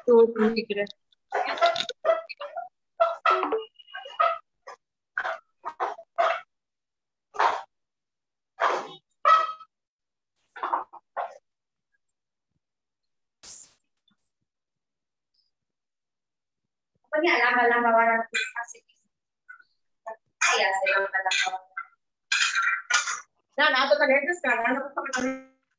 तो ठीक है। ना ना तो करेक्ट करना ना तो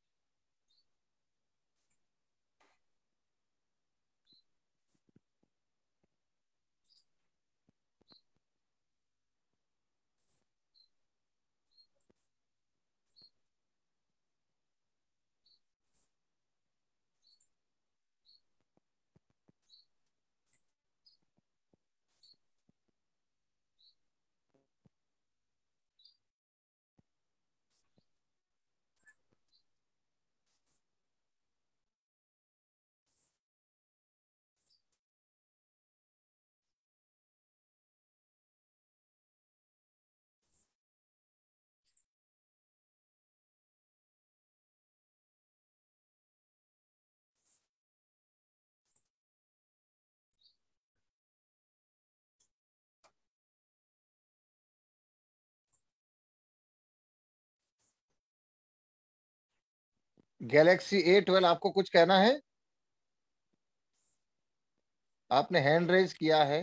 गैलेक्सी A12 आपको कुछ कहना है? आपने हैंड रेज किया है।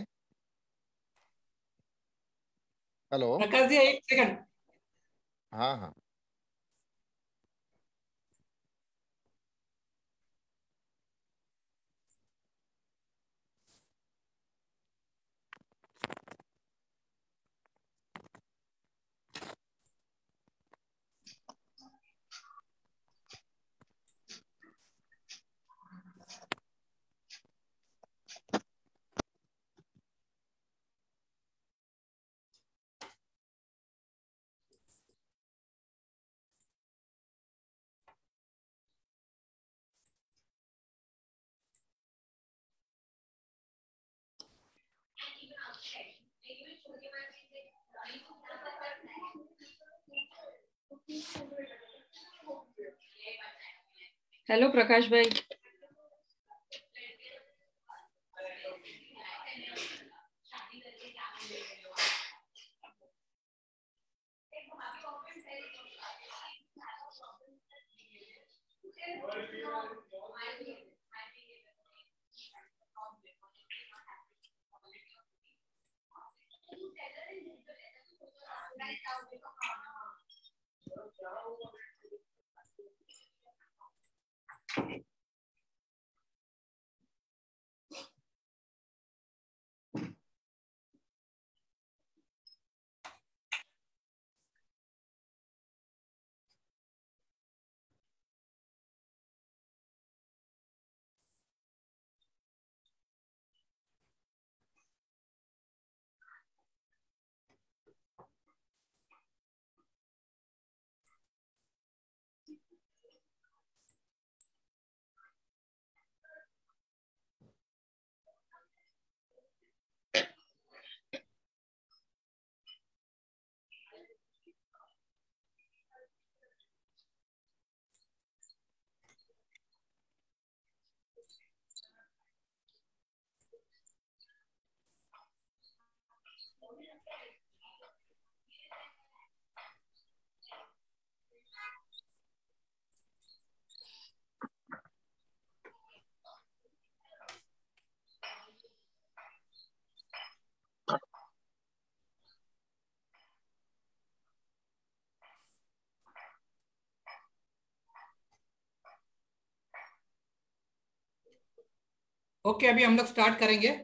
हेलो। प्रकाश जी, एक सेकंड। हाँ हाँ। हेलो प्रकाश भाई। ओके, अभी हम लोग स्टार्ट करेंगे।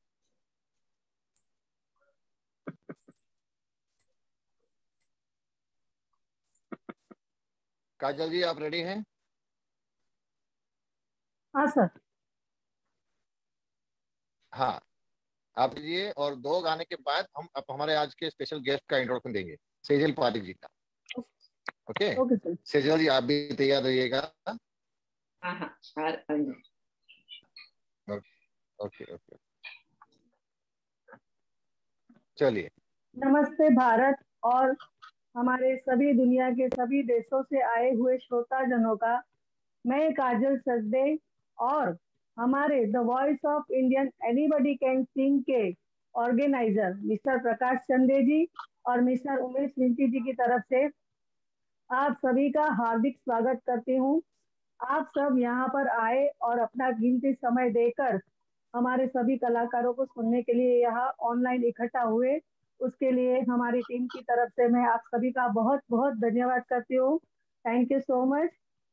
काजल जी आप रेडी हैं? हाँ सर। हाँ, आप लीजिए और दो गाने के बाद हम अब हमारे आज के स्पेशल गेस्ट का इंट्रोडक्शन देंगे, सेजल पाठक जी का। Okay. Okay sir. Sejal ji आप भी तैयार रहिएगा। हाँ हाँ। Okay okay. चलिए। नमस्ते भारत और हमारे सभी दुनिया के सभी देशों से आए हुए श्रोताजनों का मैं काजल सचदेव और हमारे the voice of Indian anybody can sing के ऑर्गेनाइजर मिस्टर प्रकाश चंदे जी और मिस्टर उमेश विंटी जी की तरफ से आप सभी का हार्दिक स्वागत करती हूँ। आप सब यहाँ पर आए और अपना कीमती समय देकर हमारे सभी कलाकारों को सुनने के लिए यहाँ ऑनलाइन इकट्ठा हुए, उसके लिए हमारी टीम की तरफ से मैं आप सभी का बहुत बहुत धन्यवाद करती हूँ। Thank you so much.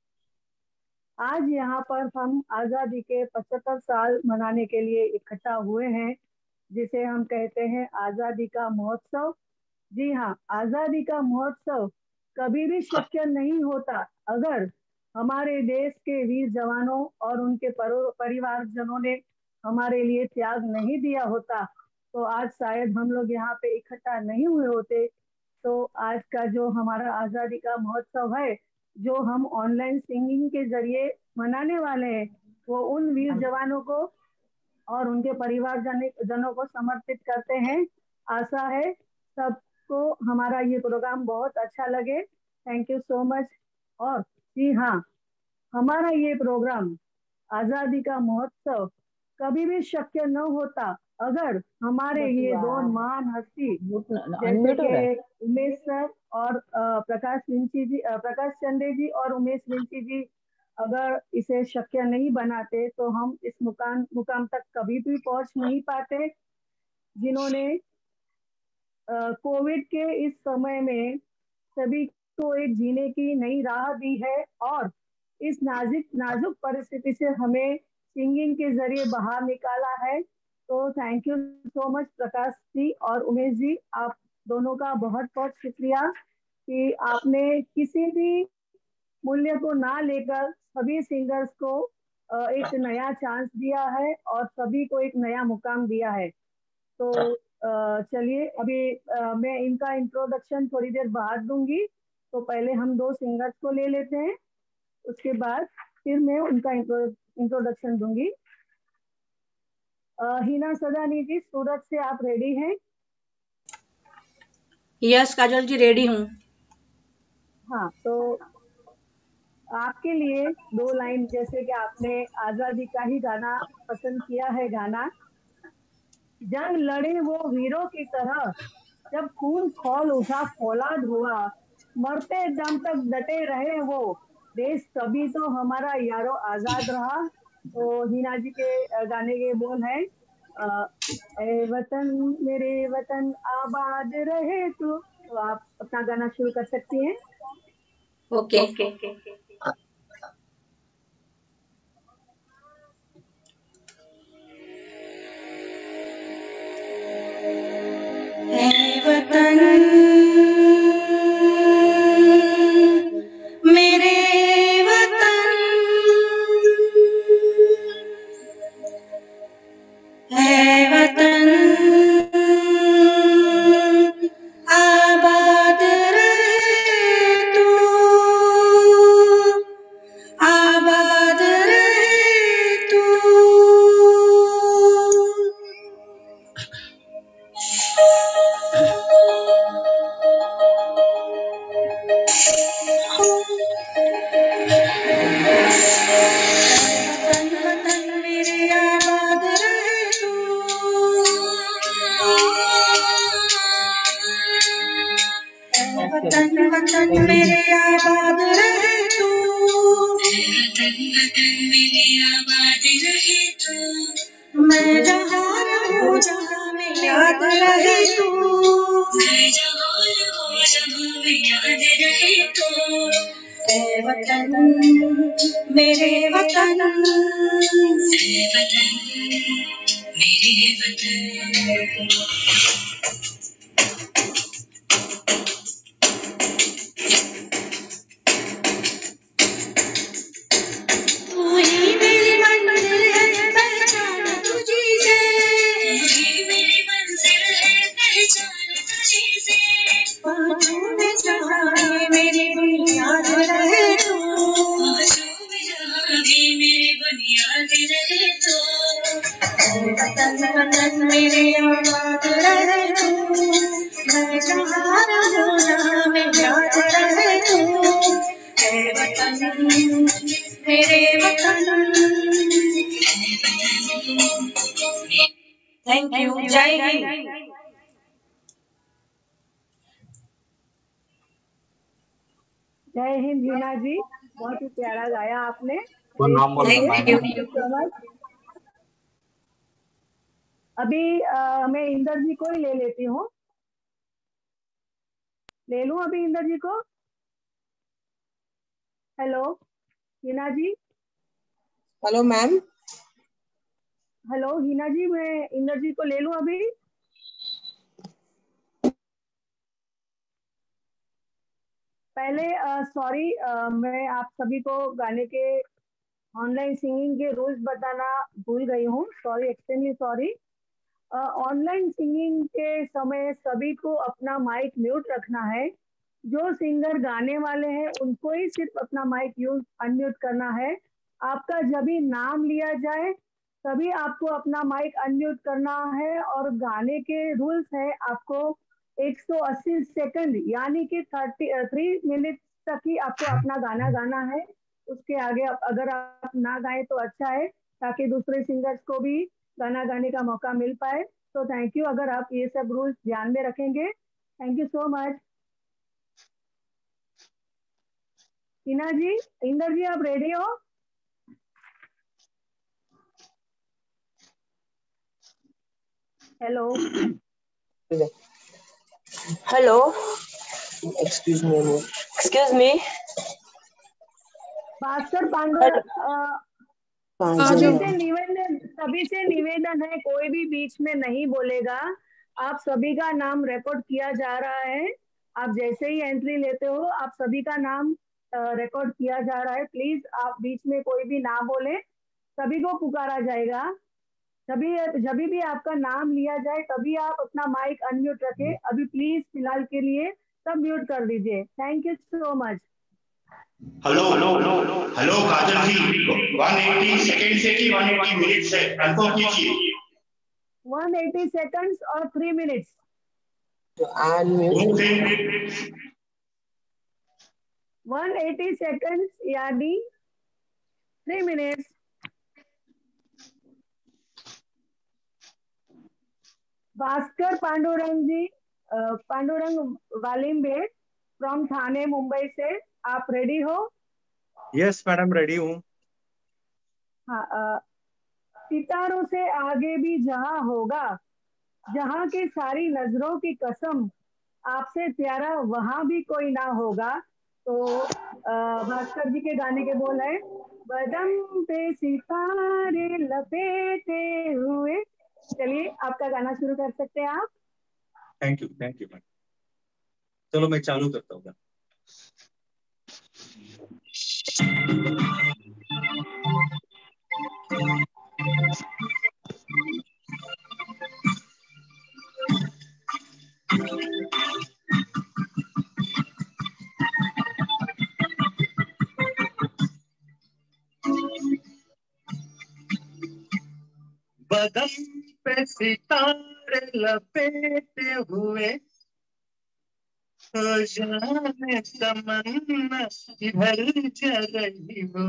आज यहाँ पर हम आजादी के 75 साल मनाने के लिए इकट्ठा हुए हैं, जिसे हम कहते हैं आजादी का महोत्सव। जी हाँ, आजादी का महोत्सव कभी भी शक्य नहीं होता अगर हमारे देश के वीर जवानों और उनके परिवारजनों ने हमारे लिए त्याग नहीं दिया होता, तो आज शायद हम लोग यहाँ पे इकट्ठा नहीं हुए होते। तो आज का जो हमारा आजादी का महोत्सव है, जो हम ऑनलाइन सिंगिंग के जरिए मनाने वाले हैं, वो उन वीर जवानों को और उनके जनों को समर्पित करते हैं। आशा है सबको हमारा ये प्रोग्राम बहुत अच्छा लगे। Thank you so much. और जी हाँ, हमारा ये प्रोग्राम आजादी का महोत्सव कभी भी शक्य न होता अगर हमारे ये दो महान हस्ती जैसे कि उमेश सर और प्रकाश चंदे जी और उमेश विंटी जी अगर इसे शक्य नहीं बनाते तो हम इस मुकाम तक कभी भी पहुंच नहीं पाते, जिन्होंने कोविड के इस समय में सभी को एक जीने की नई राह दी है और इस नाजुक परिस्थिति से हमें सिंगिंग के जरिए बाहर निकाला है। तो thank you so much Prakash ji और उमेश जी, आप दोनों का बहुत बहुत शुक्रिया कि आपने किसी भी मूल्य को ना लेकर सभी सिंगर्स को एक नया चांस दिया है और सभी को एक नया मुकाम दिया है। तो चलिए अभी मैं इनका इंट्रोडक्शन थोड़ी देर बाद दूंगी, तो पहले हम दो सिंगर्स को ले लेते हैं, उसके बाद फिर मैं उनका इंट्रोडक्शन दूंगी। हिना सदानी जी, सूरत से आप रेडी हैं? यस काजल जी, रेडी हूँ। हाँ, तो आपके लिए दो लाइन, जैसे कि आपने आजादी का ही गाना पसंद किया है गाना, जंग लड़े वो वीरों की तरह, जब खून खौल उठा फौलाद हुआ, मरते दम तक डटे रहे वो, देश तभी तो हमारा यारो आजाद रहा। तो हिना जी के गाने के बोल हैं, ए वतन मेरे वतन आबाद रहे तू। तो आप अपना गाना शुरू कर सकती हैं। ओके। वतन मेरे वतन, है वतन आबाद रहे तू, आबाद रहे तू। वतन वतन मेरे आबाद रहे तू, वतन वतन मेरे आबाद रहे तू, मैं जहाँ रहूँ जहाँ में याद रहे तू, मैं जहाँ रहूँ जहाँ में याद रहे तू। ऐ वतन मेरे वतन, ऐ वतन मेरे वतन। मेरी बुनियाद रहे तो, मेरी बुनियाद रहे तो, वतन वतन मेरे आबाद रहे तो, मैं जहाँ रहूँ जहाँ में याद रहे तो, वतन मेरे वतन, थैंक यू। जय हिंद। जय हिंद हीना जी, बहुत ही प्यारा गाया आपने। Thank you. अभी मैं इंदर जी को ही ले लेती हूँ। ले लूं अभी इंदर जी को? Hello Heena ji. Hello ma'am. Hello Heena ji, मैं इंदर जी को ले लूं अभी? पहले सॉरी, मैं आप सभी को गाने के ऑनलाइन सिंगिंग के रूल्स बताना भूल गई हूँ। Sorry, extremely sorry. Online singing के समय सभी को अपना माइक म्यूट रखना है। जो सिंगर गाने वाले हैं उनको ही सिर्फ अपना माइक यूज अनम्यूट करना है। आपका जब भी नाम लिया जाए तभी आपको अपना माइक अनम्यूट करना है। और गाने के रूल्स है, आपको 180 सेकंड यानी कि 3 मिनट तक ही आपको अपना गाना गाना है। उसके आगे अगर आप ना गाएं तो अच्छा है, ताकि दूसरे सिंगर्स को भी गाना गाने का मौका मिल पाए। तो थैंक यू, अगर आप ये सब रूल्स ध्यान में रखेंगे। Thank you so much. Heena ji, Inder ji, आप रेडी हो? Hello hello, excuse me. Bhaskar सभी से निवेदन है, कोई भी बीच में नहीं बोलेगा। आप सभी का नाम रिकॉर्ड किया जा रहा है। आप जैसे ही एंट्री लेते हो आप सभी का नाम रिकॉर्ड किया जा रहा है। प्लीज आप बीच में कोई भी ना बोले, सभी को पुकारा जाएगा। जब भी आपका नाम लिया जाए तभी आप अपना माइक अनम्यूट रखें। अभी प्लीज फिलहाल के लिए सब म्यूट कर दीजिए। Thank you so much. Hello Kajal ji, 180 second से कि 180 मिनट से कंफर्म कीजिए। 180 सेकंड्स और 3 मिनट्स। तो 180 सेकंड्स यानी 3 मिनट्स। भास्कर पांडुरंग जी, पांडुरंग वालिम्बे फ्रॉम थाने मुंबई से, आप रेडी हो? यस मैडम, रेडी हूँ। हाँ, सितारों से आगे भी जहां होगा, जहां की सारी नजरों की कसम, आपसे प्यारा वहां भी कोई ना होगा। तो भास्कर जी के गाने के बोल है, बदम पे सितारे लपेटे हुए। चलिए, आपका गाना शुरू कर सकते हैं आप। Thank you madam. चलो मैं चालू करता हूँ। बदन पे सितारे लपेटे हुए, तो जाने तमन्ना इधर चल रही हो।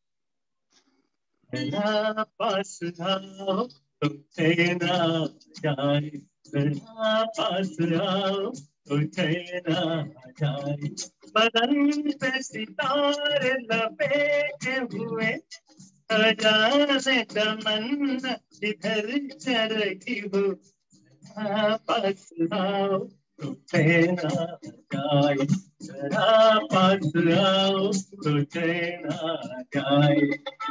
जरा पास आओ तो तेरा जाए, जरा पास आओ तो तेरा जाए। बदन पे सितारे लपेटे हुए, जाने तमन्ना इधर चल रही हो। पास आओ तो तेरा जाए, जरा पास आओ तो तेरा जाए।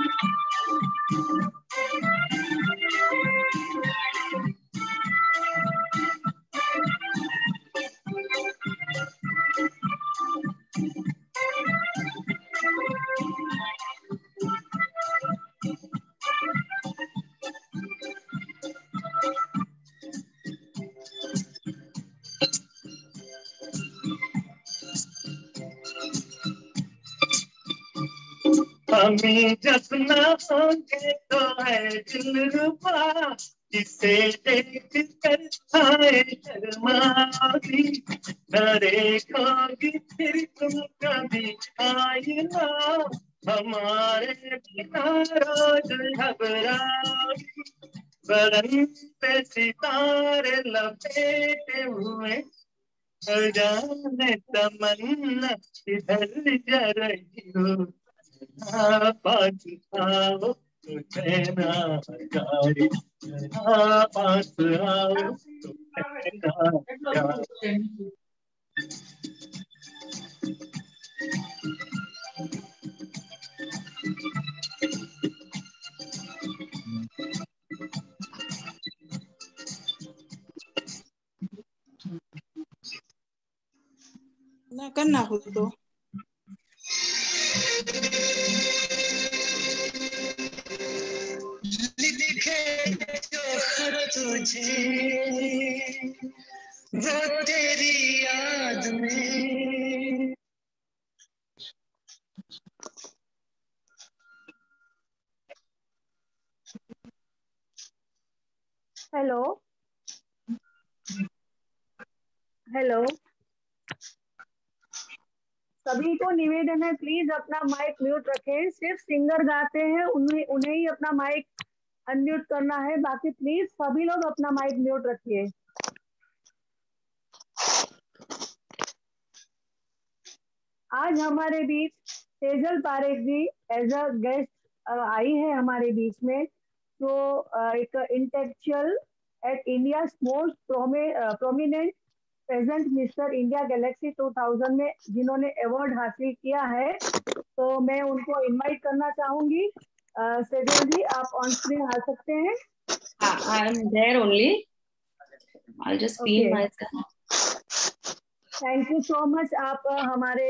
हमें जसना होंगे तो है दिलरुबा, जिसे देख कर आए शर्माओगी। न देखोगी फिर तुम कभी आईना, हमारे बिना रोज घबराई, बदन पे सितारे लपेटे हुए, जाने तमन्ना इधर जा रही हो, पास आओ मुझे ना जाए, पास आओ मुझे ना जाए। ना करना हो तो लिखे जो खत तुझे वो तेरी याद में। हेलो हेलो, सभी को निवेदन है, प्लीज अपना माइक म्यूट रखें। सिर्फ सिंगर गाते हैं, उन्हें उन्हें ही अपना माइक अनम्यूट करना है, बाकी प्लीज सभी लोग अपना माइक म्यूट रखिए। आज हमारे बीच Sejal Parekh ji as a guest आई है हमारे बीच में। तो एक intellectual at India most prominent present mister India galaxy 2000 में जिन्होंने अवार्ड हासिल किया है, तो मैं उनको इनवाइट करना चाहूंगी। सेजल जी, आप ऑन स्क्रीन आ सकते हैं। I am there only. I'll just pin Okay. myself. Thank you so much. आप हमारे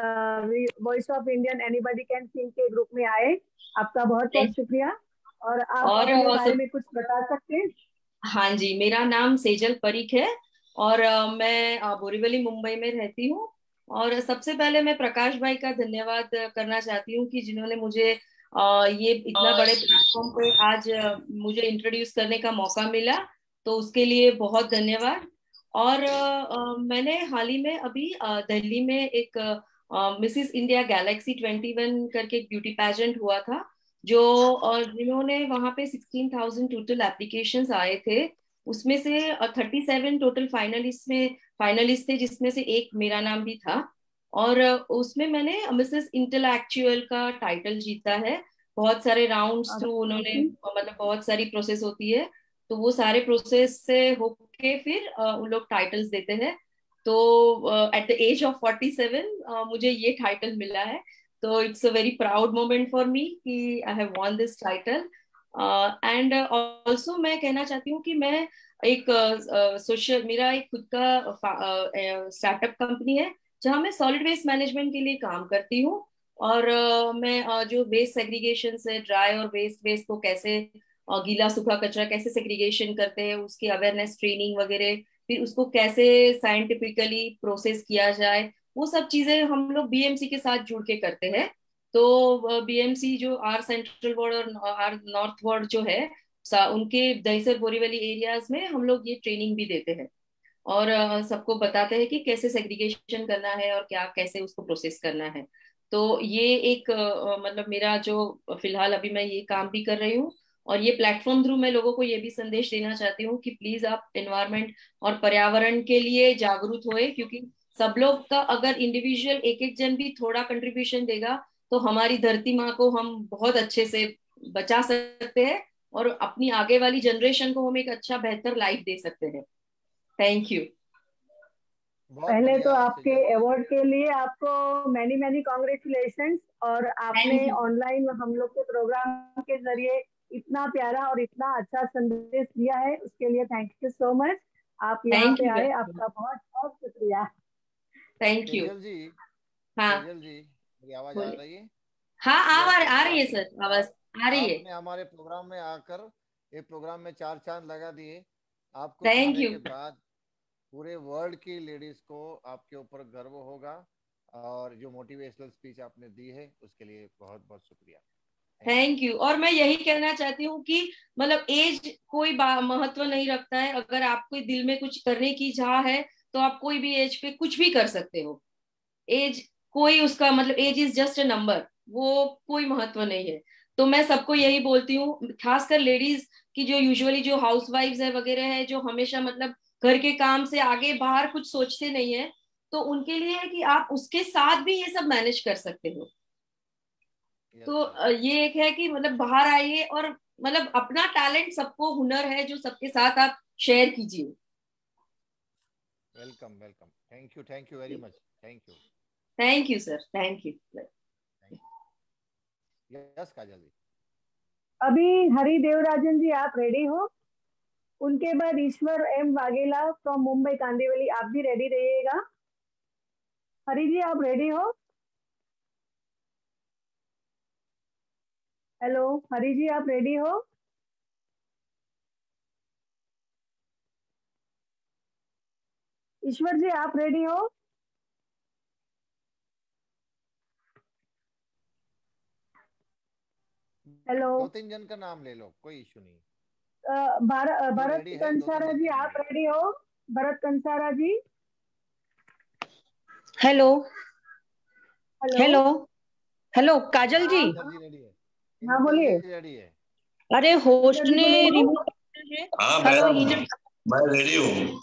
voice of Indian anybody can sing के ग्रुप में आए, आपका बहुत बहुत शुक्रिया। और आप और अपने बारे में कुछ बता सकते हैं? हाँ जी, मेरा नाम सेजल परीख है और मैं बोरीवली मुंबई में रहती हूँ। और सबसे पहले मैं प्रकाश भाई का धन्यवाद करना चाहती हूँ कि जिन्होंने मुझे ये इतना बड़े प्लेटफॉर्म पे आज मुझे इंट्रोड्यूस करने का मौका मिला, तो उसके लिए बहुत धन्यवाद। और मैंने हाल ही में अभी दिल्ली में एक मिसिस इंडिया गैलेक्सी 21 करके एक ब्यूटी पेजेंट हुआ था, जो जिन्होंने वहां पे 16,000 टोटल एप्लीकेशंस आए थे, उसमें से 37 टोटल फाइनलिस्ट थे, जिसमें से एक मेरा नाम भी था। और उसमें मैंने मिसेस इंटेलेक्चुअल का टाइटल जीता है। बहुत सारे राउंड्स थ्रू उन्होंने, मतलब बहुत सारी प्रोसेस होती है, तो वो सारे प्रोसेस से होके फिर उन लोग टाइटल्स देते हैं। तो एट द एज ऑफ 47 मुझे ये टाइटल मिला है, तो it's a very proud moment for me कि I have won this title. And also मैं कहना चाहती हूँ कि मैं एक सोशल मेरा एक खुद का स्टार्टअप कंपनी है, जहाँ मैं सॉलिड वेस्ट मैनेजमेंट के लिए काम करती हूँ। और मैं जो वेस्ट सेग्रीगेशन से ड्राई और वेस्ट वेस्ट को कैसे गीला सूखा कचरा कैसे सेग्रीगेशन करते हैं, उसकी अवेयरनेस ट्रेनिंग वगैरह, फिर उसको कैसे साइंटिफिकली प्रोसेस किया जाए, वो सब चीजें हम लोग बीएमसी के साथ जुड़ के करते हैं। तो बीएमसी जो आर सेंट्रल वार्ड और आर नॉर्थ वार्ड जो है, उनके दहिसर बोरीवली एरियाज में हम लोग ये ट्रेनिंग भी देते हैं और सबको बताते हैं कि कैसे सेग्रीगेशन करना है और क्या कैसे उसको प्रोसेस करना है। तो ये एक मतलब मेरा जो फिलहाल अभी मैं ये काम भी कर रही हूँ। और ये प्लेटफॉर्म थ्रू मैं लोगों को ये भी संदेश देना चाहती हूँ कि प्लीज आप एनवायरनमेंट और पर्यावरण के लिए जागरूक होए, क्योंकि सब लोग का अगर इंडिविजुअल एक एक जन भी थोड़ा कंट्रीब्यूशन देगा, तो हमारी धरती माँ को हम बहुत अच्छे से बचा सकते हैं और अपनी आगे वाली जनरेशन को हम एक अच्छा बेहतर लाइफ दे सकते हैं। Thank you. पहले तो आपके अवार्ड के लिए आपको मैनी मैनी कॉन्ग्रेचुलेशंस। और आपने ऑनलाइन हम लोग के प्रोग्राम के जरिए इतना प्यारा और इतना अच्छा संदेश दिया है, उसके लिए थैंक यू सो मच। आप यहाँ पे आए, आपका बहुत बहुत शुक्रिया। Thank you. सेजल जी, हाँ सेजल जी, मेरी आवाज आ रही है? हाँ आ रही है सर, आवाज आ रही है। आपने हमारे प्रोग्राम में आकर ये प्रोग्राम में 4 चांद लगा दिए। आपको थैंक सुनने यू। के बाद पूरे वर्ल्ड की लेडीज को आपके ऊपर गर्व होगा, और जो मोटिवेशनल स्पीच आपने दी है उसके लिए बहुत बहुत शुक्रिया। Thank you. और मैं यही कहना चाहती हूँ कि मतलब एज कोई महत्व नहीं रखता है। अगर आपको दिल में कुछ करने की चाह है, तो आप कोई भी एज पे कुछ भी कर सकते हो। एज कोई उसका मतलब age is just a number. वो कोई महत्व नहीं है। तो मैं सबको यही बोलती हूँ, खासकर लेडीज की, जो यूजुअली जो हाउस वाइफ्स है वगैरह है, जो हमेशा मतलब घर के काम से आगे बाहर कुछ सोचते नहीं है, तो उनके लिए है कि आप उसके साथ भी ये सब मैनेज कर सकते हो। तो ये एक है कि मतलब बाहर आइए और मतलब अपना टैलेंट, सबको हुनर है जो सबके साथ आप शेयर कीजिए। Welcome welcome, thank you very much, thank you sir, thank you. Yes Kajal ji. अभी हरि देवराजन जी आप रेडी हो? उनके बाद ईश्वर एम वाघेला फ्रॉम मुंबई कांदिवली, आप भी रेडी रहिएगा। हरि जी आप रेडी हो? हेलो हरि जी आप रेडी हो? ईश्वर जी आप रेडी हो? हेलो, 2-3 जन का नाम ले लो, कोई इशू नहीं। भरत कंसारा जी आप रेडी हो? Bharat Kansara ji. Hello hello hello Kajal ji. हाँ बोलिए। रेडी है। अरे होस्ट ने रिमूव किया है। हाँ हेलो मैडम, मैं रेडी हूँ।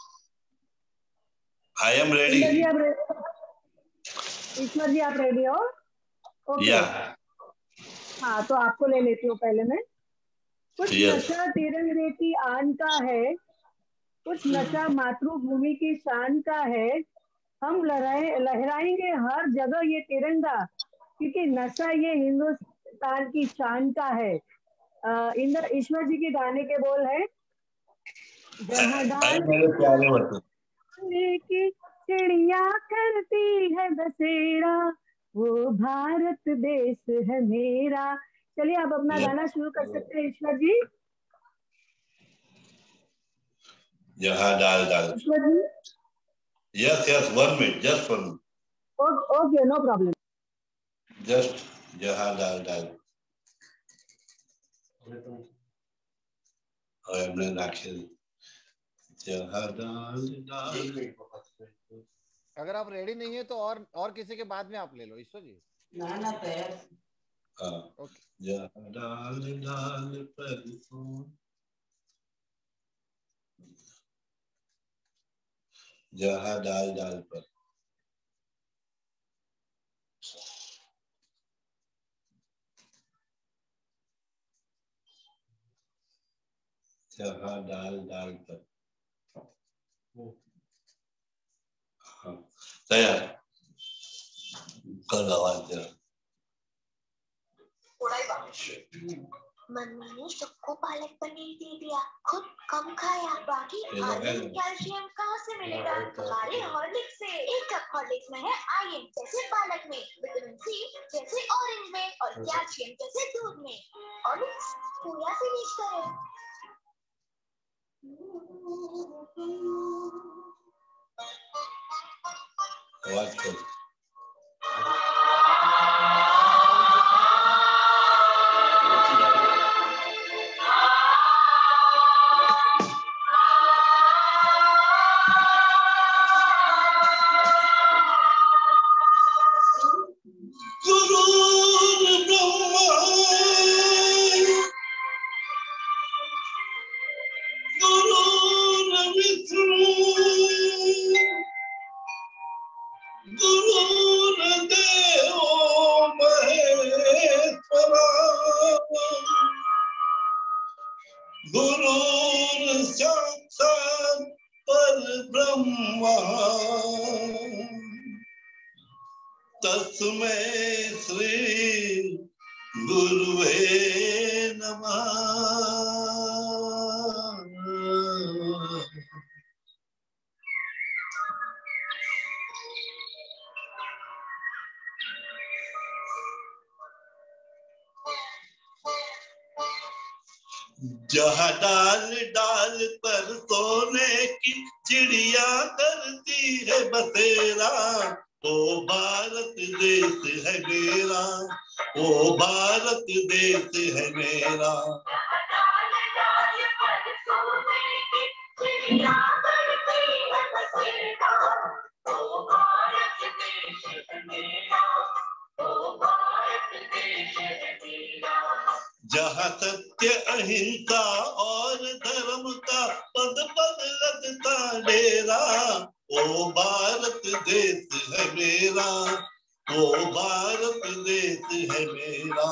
I am ready. ईश्वर जी आप रेडी हो? ओके या हाँ, तो आपको ले लेती हूँ पहले मैं। कुछ Yes. नशा तिरंगे की आन का है, कुछ नशा मातृभूमि की शान का है। हम लहराएंगे हर जगह ये तिरंगा, क्योंकि नशा ये हिंदुस्तान की शान का है। इंद्र ईश्वर जी के गाने के बोल है, जहाँ डाल मेरे प्यारे बच्चे, की चिड़िया करती है बसेरा, वो भारत देश है मेरा। चलिए आप अपना गाना शुरू कर सकते हैं ईश्वर जी। जहाँ डाल डाल। Ishwar ji Yes, 1 minute, just 1 minute. Okay no problem. Just जहाँ डाल डाल। और हमने नाखे जहाँ डाल डाल। अगर आप रेडी नहीं है तो और किसी के बाद में आप ले लो ईश्वर जी। ना तैयार। हाँ ओके। जहाँ डाल डाल पर जहाँ डाल डाल पर जहाँ डाल डाल पर। हाँ तैयार कर आवाज जरा। मम्मी ने सबको पालक पनीर दे दिया, खुद कम खाया, बाकी आयरन कैल्शियम कहाँ से मिलेगा? हमारे हॉर्लिक्स से। 1 कप हॉर्लिक्स में है आयरन जैसे पालक में, विटामिन सी जैसे ऑरेंज में, और कैल्शियम जैसे दूध में। हॉर्लिक्स पूरा से रीच करें। आवाज कर। तस्मै श्री गुरुवे नमः। जहाँ डाल डाल पर सोने की चिड़िया करती है बसेरा, ओ भारत देश है मेरा, ओ भारत देश है मेरा। जहाँ सत्य अहिंसा और धर्म का पद पद लगता डेरा, वो भारत देश है मेरा, वो भारत देश है मेरा।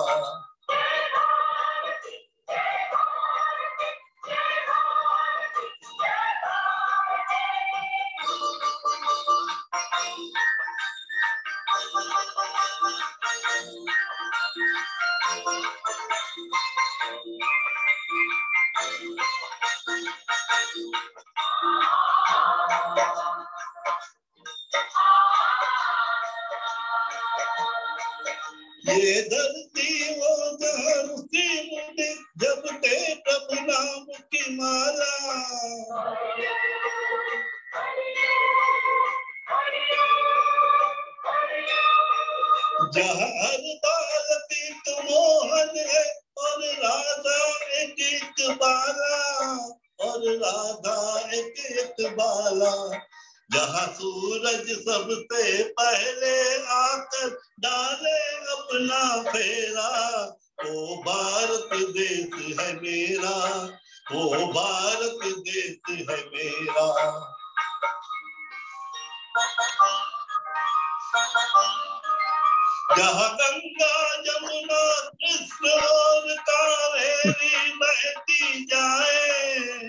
ये धरती वो धरती मुझे जपते प्रभु नाम की माला, जहाँ हर बालती तो मोहन है और राधा एक एक बाला, और राधा एक एक बाला, जहाँ सूरज सबसे पहले आकर डाले अपना फेरा, वो भारत देश है मेरा, वो भारत देश है मेरा। जहाँ गंगा यमुना कृष्ण और कावेरी बहती जाए,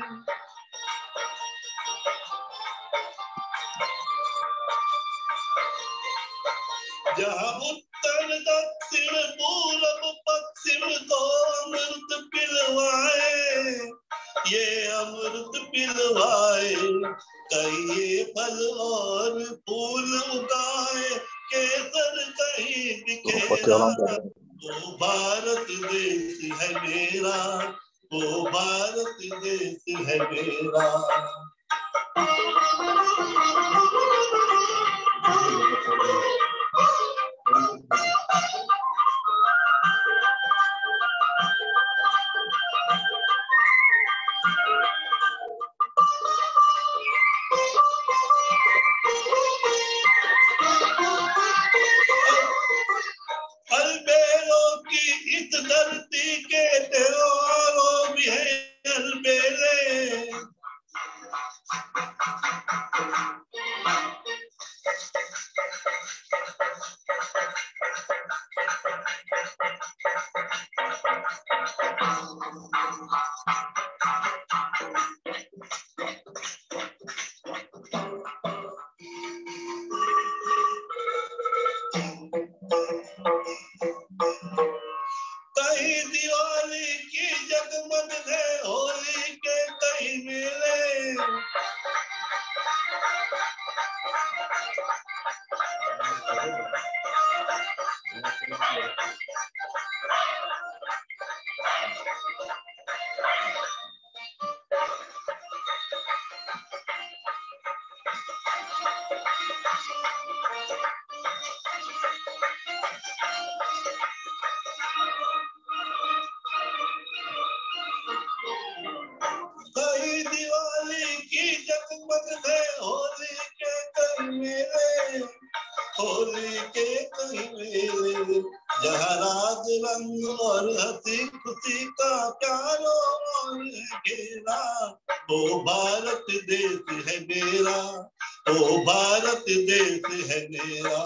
जहाँ उत्तर दक्षिण पूरब पश्चिम को अमृत पिलवाए, ये अमृत पिलवाए, कहीं ये फल और फूल उगाए, केसर कहीं बिखेरा, वो भारत देश है मेरा, वो भारत देश है मेरा। अलबेलों की इस धरती के त्योहारों भी है अलबेले, कहीं दिवाली की जगमग है, होली के कहीं मेले, कहीं दिवाली की जगमग है, होली के कहीं मेले, होली के कहीं मेले, जहाँ राज रंग और हंसी खुशी का प्यारो और घेरा, वो भारत देश है मेरा, वो भारत देश है मेरा।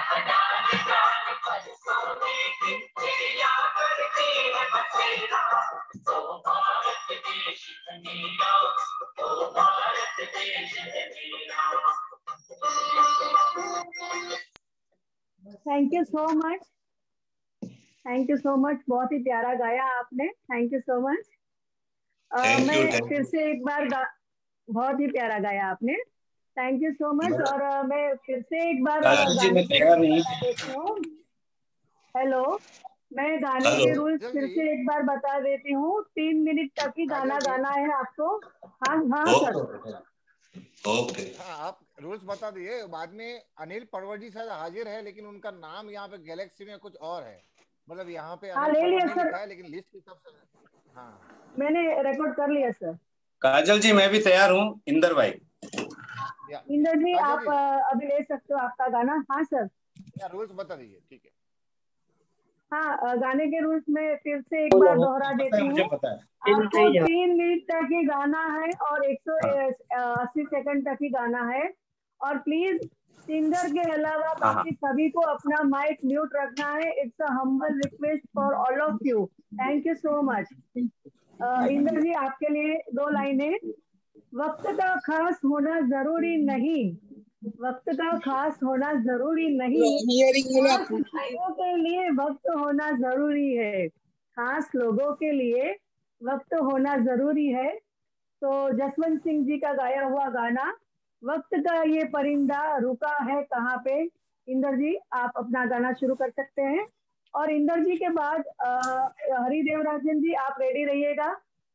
Thank you so much, thank you so much, बहुत ही प्यारा गाया आपने, थैंक यू सो मच। मैं फिर से एक बार बहुत ही प्यारा गाया आपने, थैंक यू सो मच। और मैं फिर से एक बार गाने देती हूँ। हेलो, मैं गाने के रूल्स फिर से एक बार बता देती हूँ। 3 मिनट तक ही गाना गाना है आपको। हाँ हाँ सर, ओके हाँ, आप रूल्स बता दिए। बाद में अनिल परवर जी शायद हाजिर है, लेकिन उनका नाम यहाँ पे गैलेक्सी में कुछ और है, मतलब यहाँ पे हाँ अनिल ले लिया परवर नहीं सर, लिखा है, लेकिन लिस्ट के हिसाब से हाँ मैंने रिकॉर्ड कर लिया सर। काजल जी मैं भी तैयार हूँ। इंदर भाई, इंदर जी आप अभी ले सकते हो आपका गाना। हाँ सर, रूल्स बता दीजिए। ठीक है, हाँ, गाने के रूल्स में फिर से एक बार दोहरा देती हूँ। आपको 3 मिनट तक ही गाना है और 180 सेकंड तक ही गाना है। और प्लीज सिंगर के अलावा बाकी सभी को अपना माइक म्यूट रखना है। It's a humble request for all of you. Thank you so much. Inder ji, आपके लिए 2 लाइनें। वक्त का खास होना जरूरी नहीं, वक्त का खास होना जरूरी नहीं, खास लोगों के लिए वक्त होना जरूरी है, खास लोगों के लिए वक्त होना जरूरी है। तो जसवंत सिंह जी का गाया हुआ गाना वक्त का ये परिंदा रुका है कहाँ पे। इंदर जी, आप अपना गाना शुरू कर सकते हैं। और इंदर जी के बाद हरिदेव राजन जी, आप रेडी रहिएगा।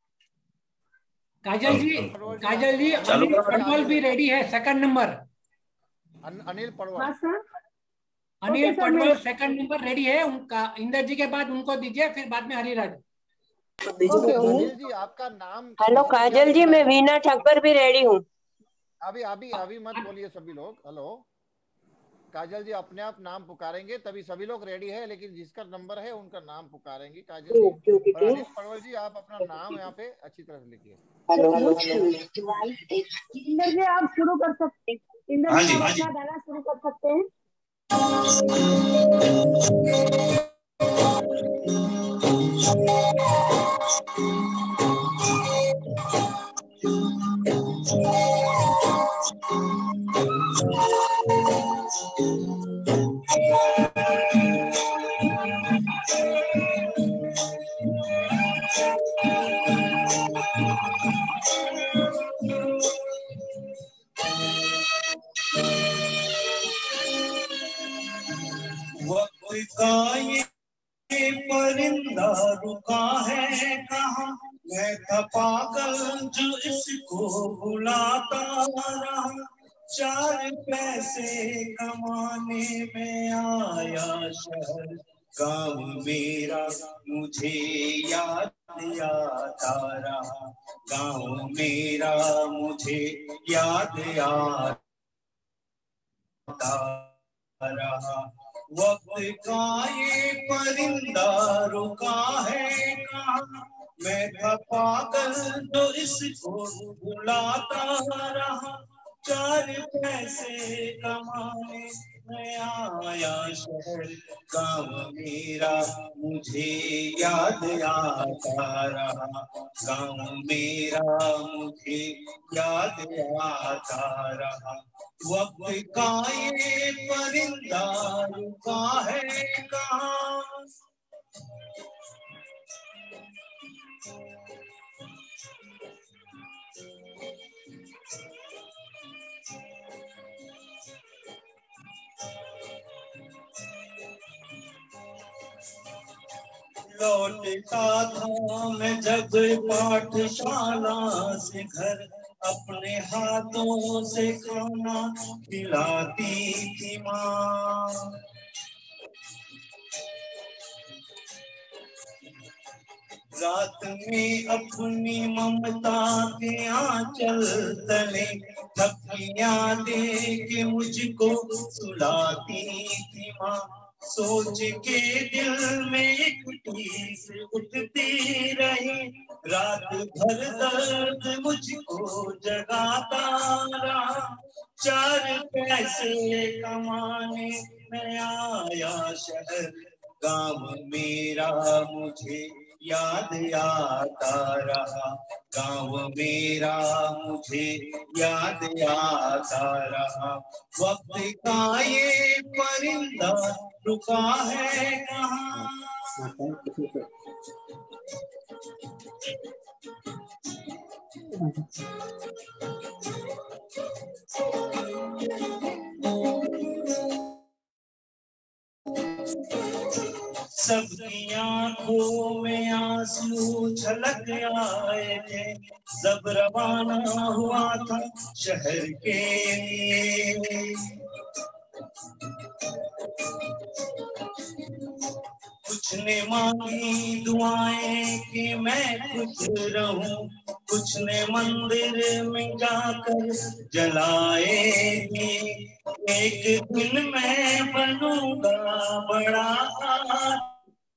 काजल जी, अनिल पटवाल भी रेडी है, सेकंड नंबर। अनिल पटवाल, हाँ sir, Anil Patwal second number ready है उनका। इंदर जी के बाद उनको दीजिए, फिर बाद में हरिराज। अनिल जी, आपका नाम। हेलो काजल जी, मैं वीना ठक्कर भी रेडी हूँ। अभी मत बोलिए सभी लोग। हेलो काजल जी, अपने आप नाम पुकारेंगे तभी सभी लोग रेडी है, लेकिन जिसका नंबर है उनका नाम पुकारेंगे काजल जी। और अनिल पटवाल जी, आप अपना नाम यहाँ पे अच्छी तरह से लिखिए। इंदर जी, आप शुरू कर सकते हैं। इंदर जी, आप अपना गाना शुरू कर सकते हैं। वक्त का ये परिंदा रुका है कहाँ, मैं था पागल जो इसको बुलाता रहा, 4 पैसे कमाने में आया शहर, गाँव मेरा मुझे याद आता रहा, गाँव मेरा मुझे याद आता रहा। वक्त का ये परिंदा रुका है कहाँ, मैं था पागल तो इसको बुलाता रहा, 4 पैसे कमाने में आया शहर, गाँव मेरा मुझे याद आता रहा, गाँव मेरा मुझे याद आता रहा। वक्त का ये परिंदा रुका है कहाँ। लौटता था मैं जब पाठशाला से घर, अपने हाथों से खाना खिलाती थी माँ, रात में अपनी ममता के आंचल तले थपकियां दे के मुझको सुलाती थी माँ, सोच के दिल में एक टीस उठती रही, रात भर दर्द मुझको जगाता रहा, 4 पैसे कमाने में आया शहर, गाँव मेरा मुझे याद आता रहा, गाँव मेरा मुझे याद आता रहा। वक्त का ये परिंदा रुका है कहाँ। सबकी आंखों में आंसू छलक आए थे, जब रवाना हुआ था शहर के लिए, कुछ ने मांगी दुआएं कि मैं खुश रहूं, कुछ ने मंदिर में जाकर जलाएंगे, एक दिन मैं बनूंगा बड़ा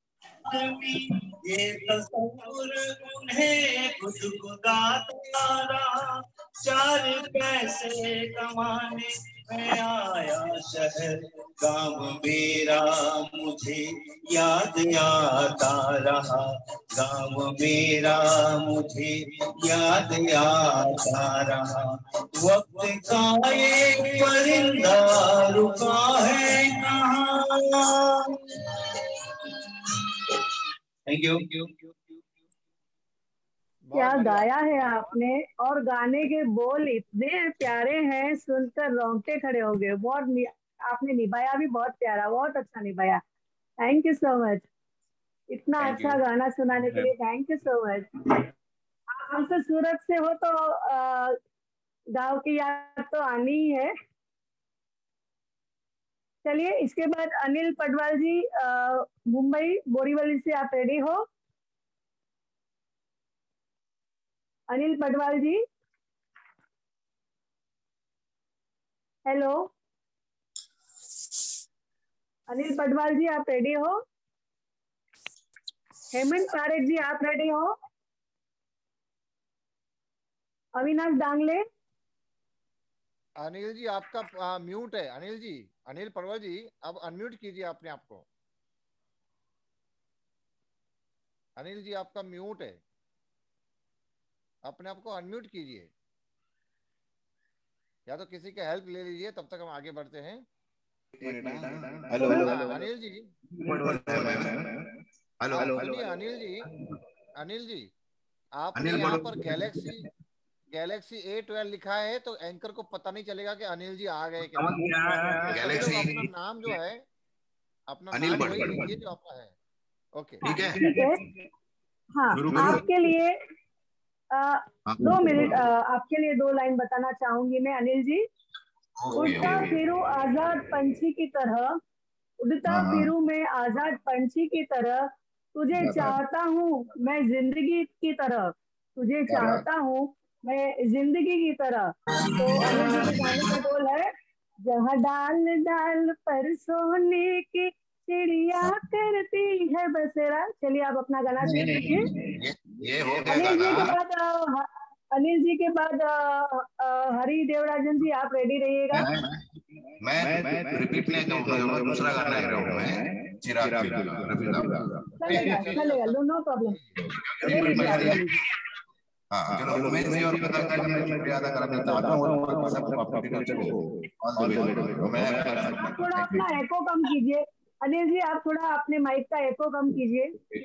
आदमी ये तस्वुर उन्हें गुदगुदाता रहा। 4 पैसे कमाने मैं आया शहर, गाँव मेरा मुझे याद आता रहा। गाँव मेरा मुझे याद आता रहा। वक्त का एक परिंदा रुका है कहाँ। Thank you. क्या गाया है आपने, और गाने के बोल इतने प्यारे हैं, सुनकर रोंगटे खड़े हो गए। आपने निभाया भी बहुत प्यारा, बहुत अच्छा निभाया। थैंक यू सो मच, इतना अच्छा गाना सुनाने के लिए थैंक यू सो मच। आप हमसे सूरत से हो तो गाँव की याद तो आनी ही है। चलिए, इसके बाद अनिल पटवाल जी मुंबई बोरीवली से, आप रेडी हो? अनिल पटवाल जी, हेलो अनिल पटवाल जी, आप रेडी हो? हेमंत पारेख जी, आप रेडी हो? अविनाश डांगले। अनिल जी आपका म्यूट है। अनिल जी, अनिल पटवाल जी, अब अनम्यूट कीजिए अपने आप को। अनिल जी आपका म्यूट है, अपने आप को अनम्यूट कीजिए, या तो किसी का हेल्प ले लीजिए, तब तक हम आगे बढ़ते हैं। हेलो अनिल जी, हेलो सुनिए अनिल जी आपने यहाँ पर गैलेक्सी A12 लिखा है, तो एंकर को पता नहीं चलेगा कि अनिल जी आ गए कि नहीं। गैलेक्सी अपना नाम जो है, अपना अनिल नाम वही पटवाल। लीजिए जो आपका है। ओके, ठीक है। हाँ, आपके लिए 2 मिनट, हाँ। आपके लिए 2 लाइन बताना चाहूंगी मैं अनिल जी। उड़ता फिरूं आजाद पंछी की तरह, उड़ता फिरूं मैं आजाद पंछी की तरह, तुझे चाहता हूँ मैं जिंदगी की तरह, तुझे चाहता हूँ मैं जिंदगी की तरह। तो अनिल जी के गाने का बोल है, जहाँ डाल डाल पर सोने की चिड़िया करती है बसेरा। चलिए, आप अपना गाना शुरू कीजिए। ये हो गया अनिल जी के गाना। बाद अनिल जी के बाद हरी देवराजन जी, आप रेडी रहिएगा। मैं रिपीट नहीं करूंगा, दूसरा गाना गा रहा हूं मैं, चिराग चलेगा, नो प्रॉब्लम। हाँ, चलो उमेश जी और कदर का मैं शुक्रिया अदा करना चाहता हूँ, और सब ऑपरेटर को ऑल द वे। आप थोड़ा अपना एको कम कीजिए अनिल जी, आप थोड़ा अपने माइक का एको कम कीजिए।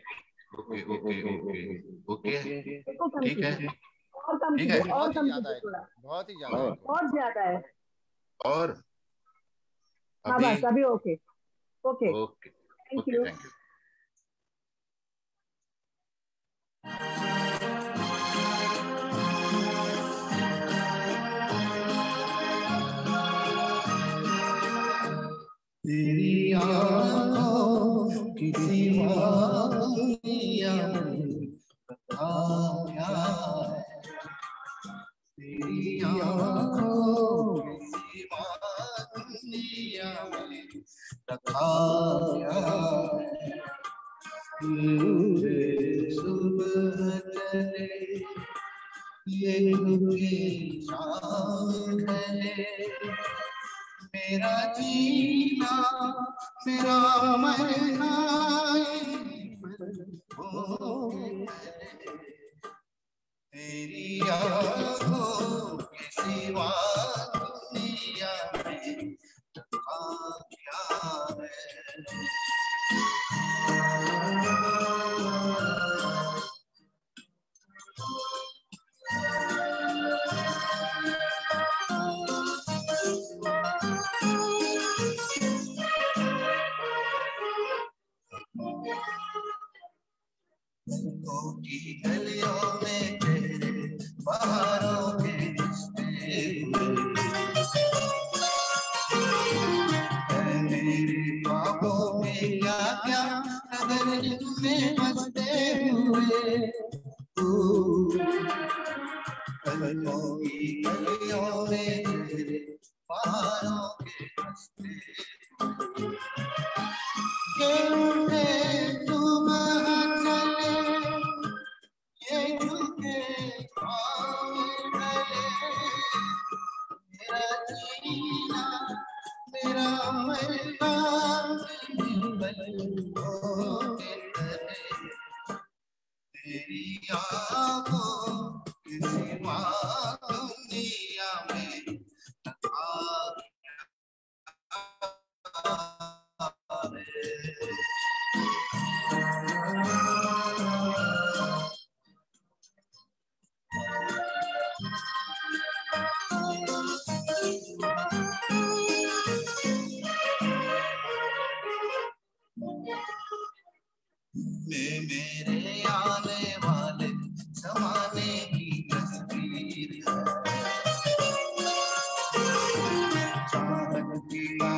ओके एको कम ठीक है, कीजिए, और कम कीजिए, और कम कीजिए, थोड़ा बहुत ही ज्यादा, और ज्यादा है। और हाँ बस अभी ओके। Thank you. तेरी आँखों की दीवानियाँ क्या है, तेरी आँखों की दीवानियाँ रखा क्या है, सुबह चले ये रुकी शाम ढले, मेरा जीना मेरा मरना तेरी आँखों के सिवा दुनिया में क्या है। की गलियों में तेरे बहारों के मेरे ख्वाबों में क्या क्या नजर में बसते हुए, गलियों की गलियों में तेरे बहारों के रास्ते, तुम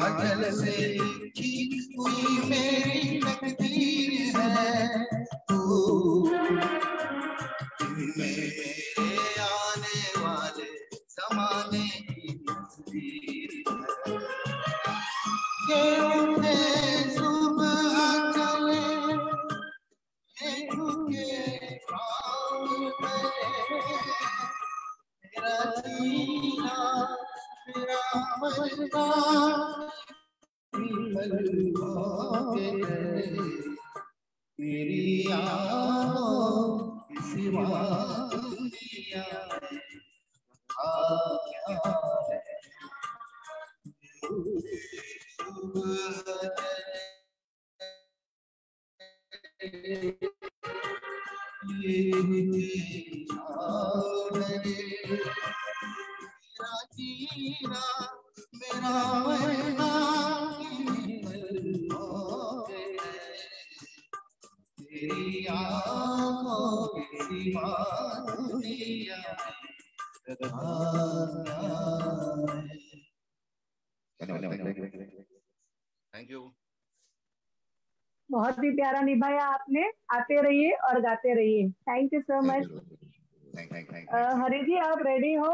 काजल से हुई मेरी तकदीर है तू मेरे आने वाले ज़माने की तस्वीर है सुबह चले झुके पाँव मेरा जीना मेरा मरना तेरी आँखों की सिवा दुनिया मेरा जीना मेरा मरना तेरी आँखों की सिवा दुनिया थैंक यू। बहुत ही प्यारा निभाया आपने। आते रहिए और गाते रहिए। Thank you so much. Hari ji आप रेडी हो?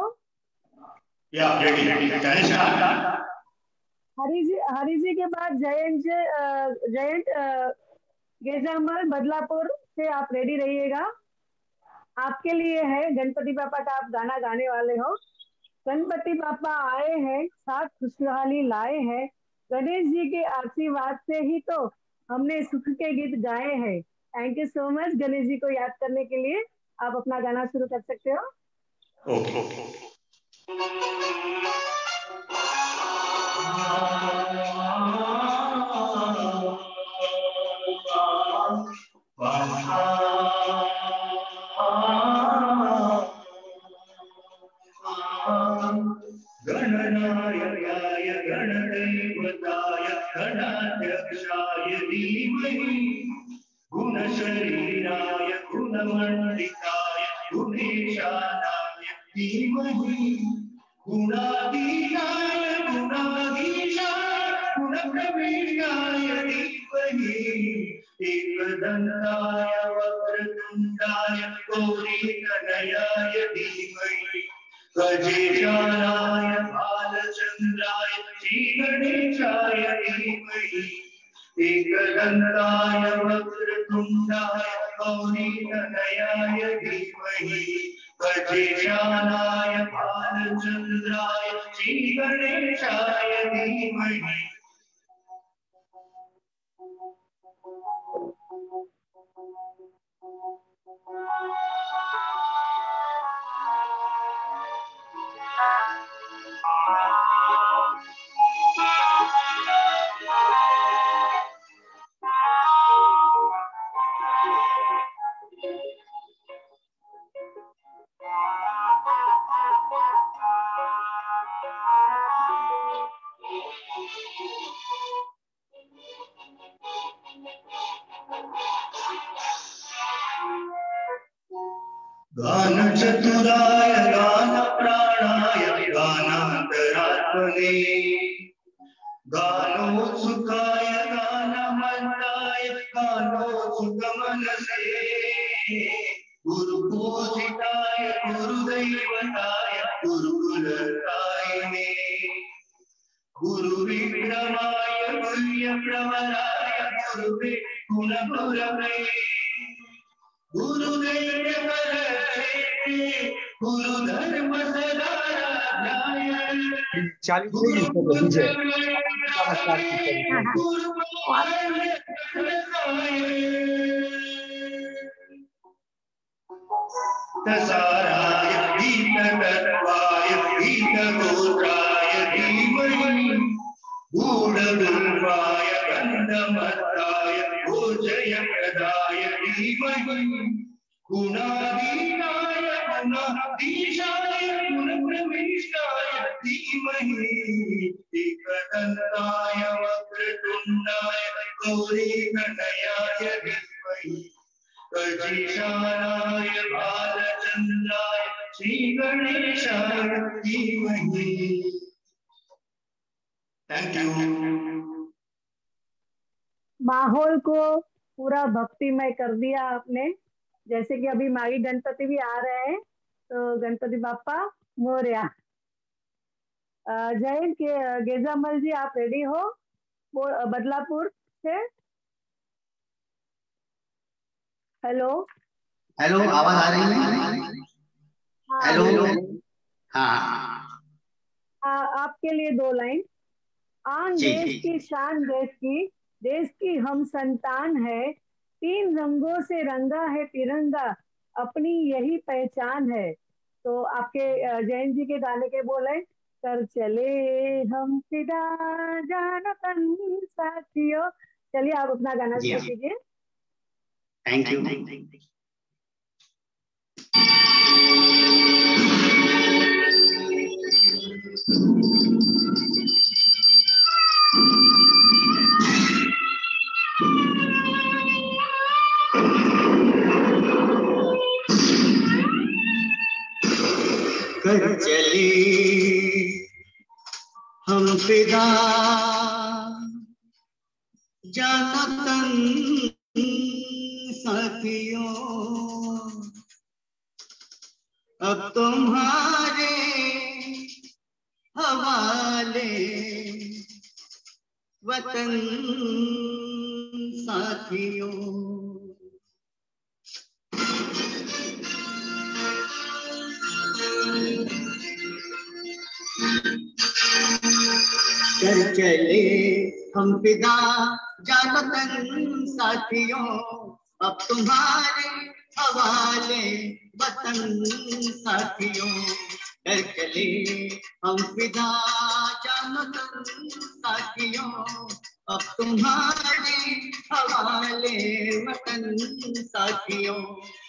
हरी जी के बाद जयंत गेजामल बदलापुर से आप रेडी रहिएगा। आपके लिए है गणपति पापा का आप गाना गाने वाले हो। गणपति पापा आए हैं साथ खुशहाली लाए हैं, गणेश जी के आशीर्वाद से ही तो हमने सुख के गीत गाए हैं। Thank you so much. Ganesh ji को याद करने के लिए आप अपना गाना शुरू कर सकते हो। गणनायकाय गणदैवताय गणाध्यक्षाय धीमहि गुणशरीराय गुणमण्डिताय गुणेशानाय धीमहि गुणाधीनाय गुणाधीशाय गुणप्रवीणाय धीमहि एकदन्ताय वक्रतुण्डाय गौरीतनयाय धीमहि गजेशानाय बालचन्द्राय श्रीगणेशाय धीमहि एकदन्ताय वक्रतुण्डाय गौरीतनयाय धीमहि गजेशानाय बालचन्द्राय श्रीगणेशाय धीमहि। गान चतुराय गान प्राणाय गानान्तरात्मने गानोत्सुकाय गानमन्ताय गानोत्सुकमनसे गुरुपूजिताय गुरुदैवताय गुरुकुलकायिने गुरुविक्रमाय गुह्यप्रवराय गुरुवे गुणगुरवे गुरुदेव गुरु धर्म सदाराध्याय तसाराय गीततत्वाय गीतगोत्राय धीमहि गूढगुल्फाय गन्धमत्ताय भोजयप्रदाय धीमहि गुणाधीनाय गुणाधीशाय गुणप्रविष्टाय धीमहि एकदन्ताय वक्रतुण्डाय गौरीतनयाय धीमहि गजेशानाय बालचन्द्राय श्रीगणेशाय धीमहि। Thank you. माहौल को पूरा भक्तिमय कर दिया आपने। जैसे कि अभी माई गणपति भी आ रहे हैं, तो गणपति बाप्पा मोरया। जय गेजामल जी, आप रेडी हो? बदलापुर से। हेलो हेलो, आवाज आ रही है? हेलो, हाँ। आपके लिए 2 लाइन। आन देश की शान देश की हम संतान है, 3 रंगों से रंगा है तिरंगा, अपनी यही पहचान है। तो आपके जैन जी के गाने के बोले, कर चले हम फिदा जान तन साथियों। चलिए आप अपना गाना शुरू कीजिए। Thank you. कर चले हम फिदा जाना तन साथियों, अब तुम्हारे हवाले वतन साथियों। कर चले हम फिदा जानतन साथियों, अब तुम्हारे हवाले वतन साथियों। कर चले हम फिदा जानतन साथियों, अब तुम्हारे हवाले वतन साथियों।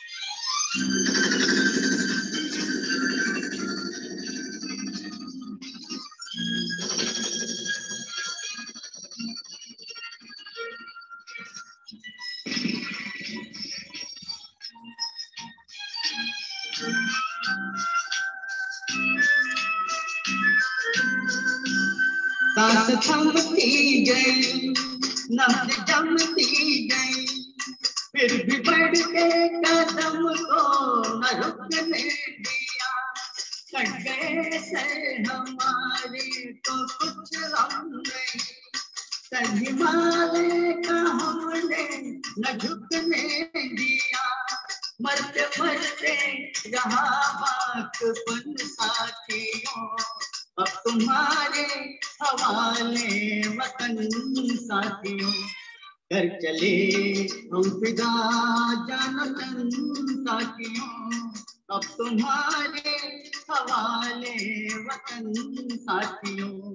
सांस थमती गई, नब्ज जमती गई, फिर भी बढ़ के कदम को न रुकने दिया। कट गए से हमारे तो कुछ हम नहीं, सर हिमालय का हमने न झुकने दिया। मरते मरते रहा बाकपन साथियों, अब तुम्हारे हवाले वतन साथियों। कर चले हम फिदा जानतन साथियों, अब तुम्हारे हवाले वतन साथियों।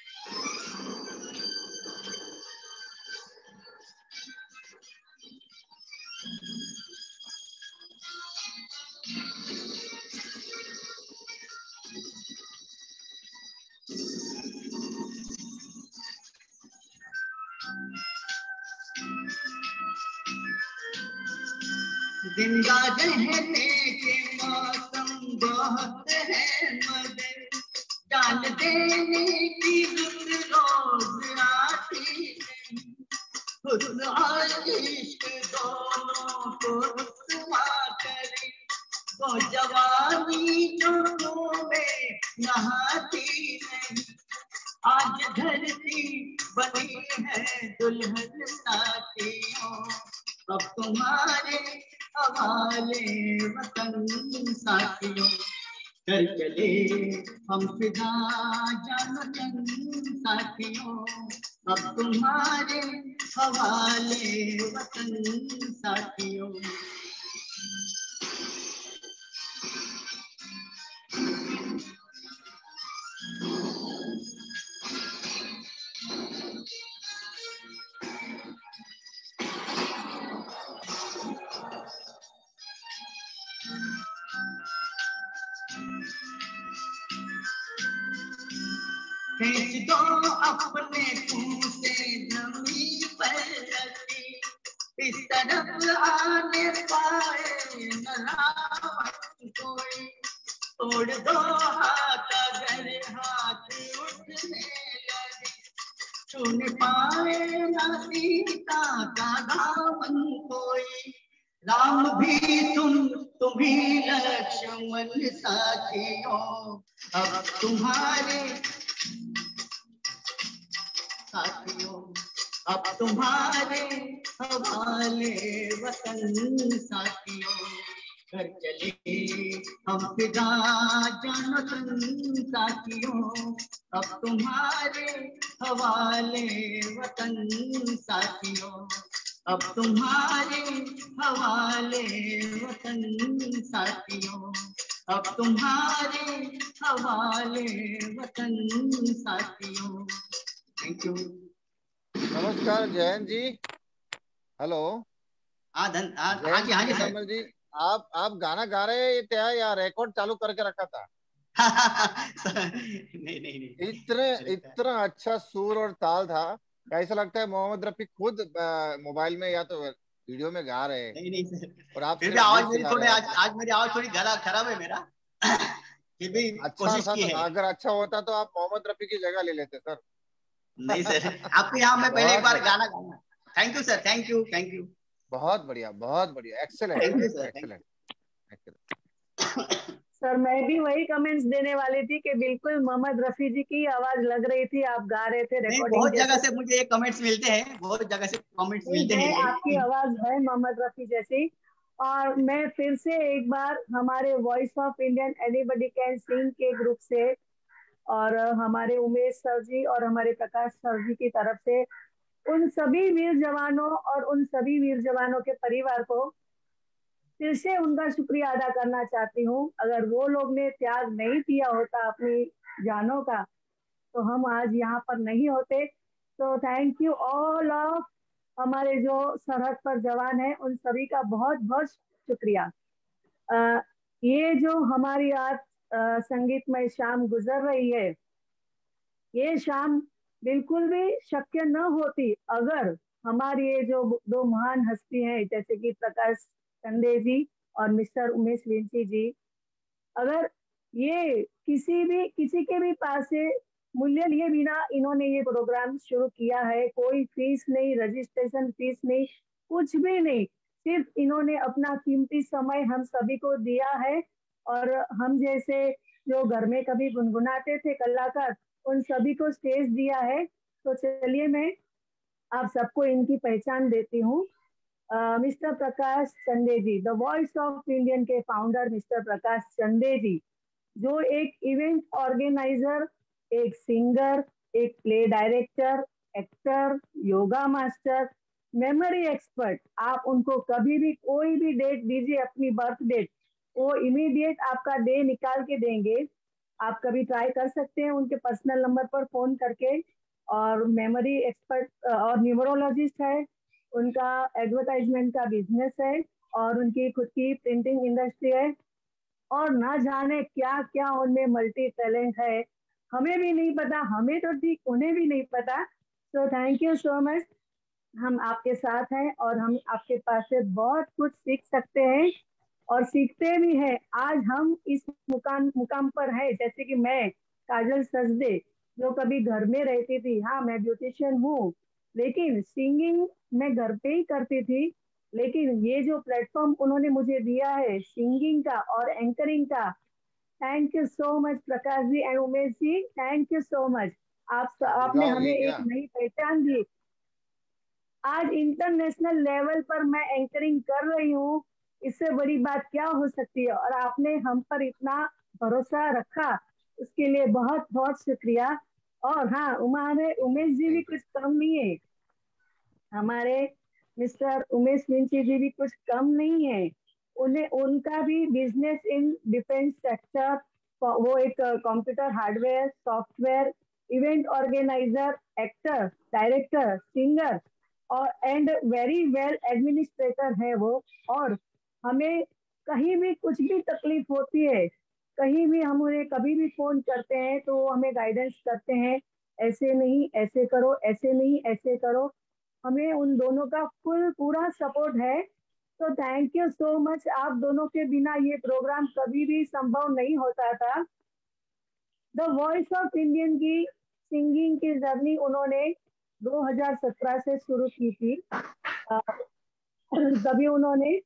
जिंदा रहने के मौसम बहुत है मगर, जान देने की रुत रोज आती है। हुस्न और इश्क दोनों को रुसवा करे, वो जवानी जो में नहाती नहीं। आज धरती बनी है दुल्हन साथियों, अब तुम्हारे हवाले वतन साथियों। कर चले हम फिदा जानतन साथियों, अब तुम्हारे हवाले वतन साथियों। खींच दो अपने मुंह से जमीन पर रखी, इस तरफ आने पाए न रावण कोई। तोड़ दो हाथ अगर हाथ उठने लगे, छूने पाए ना सीता का दामन कोई। राम भी तुम ही लक्ष्मण साथियों, अब तुम्हारे साथियों, अब तुम्हारे हवाले वतन साथियों। घर चले हम फिदा जानो तन साथियों, अब तुम्हारे हवाले वतन साथियों, अब तुम्हारे हवाले वतन साथियों, अब तुम्हारे हवाले वतन साथियों। Thank you. नमस्कार जयंत जी। हेलो। हाँ जी सर जी, आप गाना गा रहे थे या रिकॉर्ड चालू करके रखा था? नहीं। इतना अच्छा सुर और ताल था, ऐसा लगता है मोहम्मद रफी खुद मोबाइल में या तो वीडियो में गा रहे हैं। नहीं सर, और आप फिर भी आवाज मेरी थोड़ी आज मेरी आवाज थोड़ी गला खराब है मेरा। फिर भी कोशिश की है। अगर अच्छा होता तो आप मोहम्मद रफी की जगह ले लेते सर। नहीं सर, आपके यहाँ मैं पहले एक बार गाना गाऊंगा। Thank you sir, thank you. बहुत बढ़िया, एक्सेलेंट एक्सेलेंट। सर मैं भी वही कमेंट्स देने वाली थी कि बिल्कुल मोहम्मद रफी जी की आवाज लग रही थी, आप गा रहे थे रिकॉर्डिंग। बहुत जगह से मुझे ये कमेंट्स मिलते हैं, बहुत जगह से कमेंट्स मिलते हैं। आपकी आवाज है मोहम्मद रफी जैसी। और मैं फिर से एक बार हमारे voice of Indian anybody can sing के ग्रुप से और हमारे उमेश सर जी और हमारे प्रकाश सर जी की तरफ से उन सभी वीर जवानों और उन सभी वीर जवानों के परिवार को फिर से उनका शुक्रिया अदा करना चाहती हूँ। अगर वो लोग ने त्याग नहीं किया होता अपनी जानों का तो हम आज यहाँ पर नहीं होते। तो थैंक यू ऑल ऑफ हमारे जो सरहद पर जवान हैं, उन सभी का बहुत बहुत शुक्रिया। ये जो हमारी आज संगीतमय शाम गुजर रही है, ये शाम बिल्कुल भी शक्य न होती अगर हमारी ये जो दो महान हस्ती हैं जैसे कि प्रकाश चंदे जी और मिस्टर उमेश विंची जी, अगर ये किसी के भी पास से मूल्य लिए बिना इन्होंने ये प्रोग्राम शुरू किया है। कोई फीस नहीं, रजिस्ट्रेशन फीस नहीं, कुछ भी नहीं, सिर्फ इन्होंने अपना कीमती समय हम सभी को दिया है। और हम जैसे जो घर में कभी गुनगुनाते थे कलाकार, उन सभी को स्टेज दिया है। तो चलिए मैं आप सबको इनकी पहचान देती हूँ। Mister Prakash Chande ji, the voice of Indian के फाउंडर मिस्टर प्रकाश चंदे जी, जो एक इवेंट ऑर्गेनाइजर, एक सिंगर, एक play director, actor, yoga master, memory expert, आप उनको कभी भी कोई भी डेट दीजिए, अपनी बर्थ डेट, वो इमीडिएट आपका डे निकाल के देंगे। आप कभी ट्राई कर सकते हैं उनके पर्सनल नंबर पर फोन करके। और मेमोरी एक्सपर्ट और न्यूमरोलॉजिस्ट है, उनका एडवर्टाइजमेंट का बिजनेस है और उनकी खुद की प्रिंटिंग इंडस्ट्री है और ना जाने क्या क्या उनमें मल्टी टैलेंट है, हमें भी नहीं पता, हमें तो ठीक, उन्हें भी नहीं पता। तो थैंक यू सो मच। हम आपके साथ हैं और हम आपके पास से बहुत कुछ सीख सकते हैं और सीखते भी हैं। आज हम इस मुकाम पर है, जैसे कि मैं काजल सजदे जो कभी घर में रहती थी, हाँ मैं ब्यूटिशियन हूँ, लेकिन सिंगिंग मैं घर पे ही करती थी। लेकिन ये जो प्लेटफॉर्म उन्होंने मुझे दिया है सिंगिंग का और एंकरिंग का, thank you so much Prakash ji and Umesh ji, thank you so much. आपने हमें एक नई पहचान दी। आज इंटरनेशनल लेवल पर मैं एंकरिंग कर रही हूँ, इससे बड़ी बात क्या हो सकती है। और आपने हम पर इतना भरोसा रखा, उसके लिए बहुत बहुत शुक्रिया। और हाँ, हमारे उमेश जी भी कुछ कम नहीं है, हमारे मिस्टर उमेश विंची जी भी कुछ कम नहीं है। उन्हें उनका भी बिजनेस इन डिफेंस सेक्टर, वो एक computer hardware software event organiser, actor, director, singer और एंड वेरी वेल एडमिनिस्ट्रेटर है वो। और हमें कहीं भी कुछ भी तकलीफ होती है, कहीं भी हम उन्हें कभी भी फोन करते हैं तो वो हमें गाइडेंस करते हैं, ऐसे नहीं ऐसे करो, ऐसे नहीं ऐसे करो। हमें उन दोनों का पूरा सपोर्ट है। तो थैंक यू सो मच। आप दोनों के बिना ये प्रोग्राम कभी भी संभव नहीं होता था। द वॉइस ऑफ इंडियन की सिंगिंग की जर्नी उन्होंने 2017 से शुरू की थी। तभी उन्होंने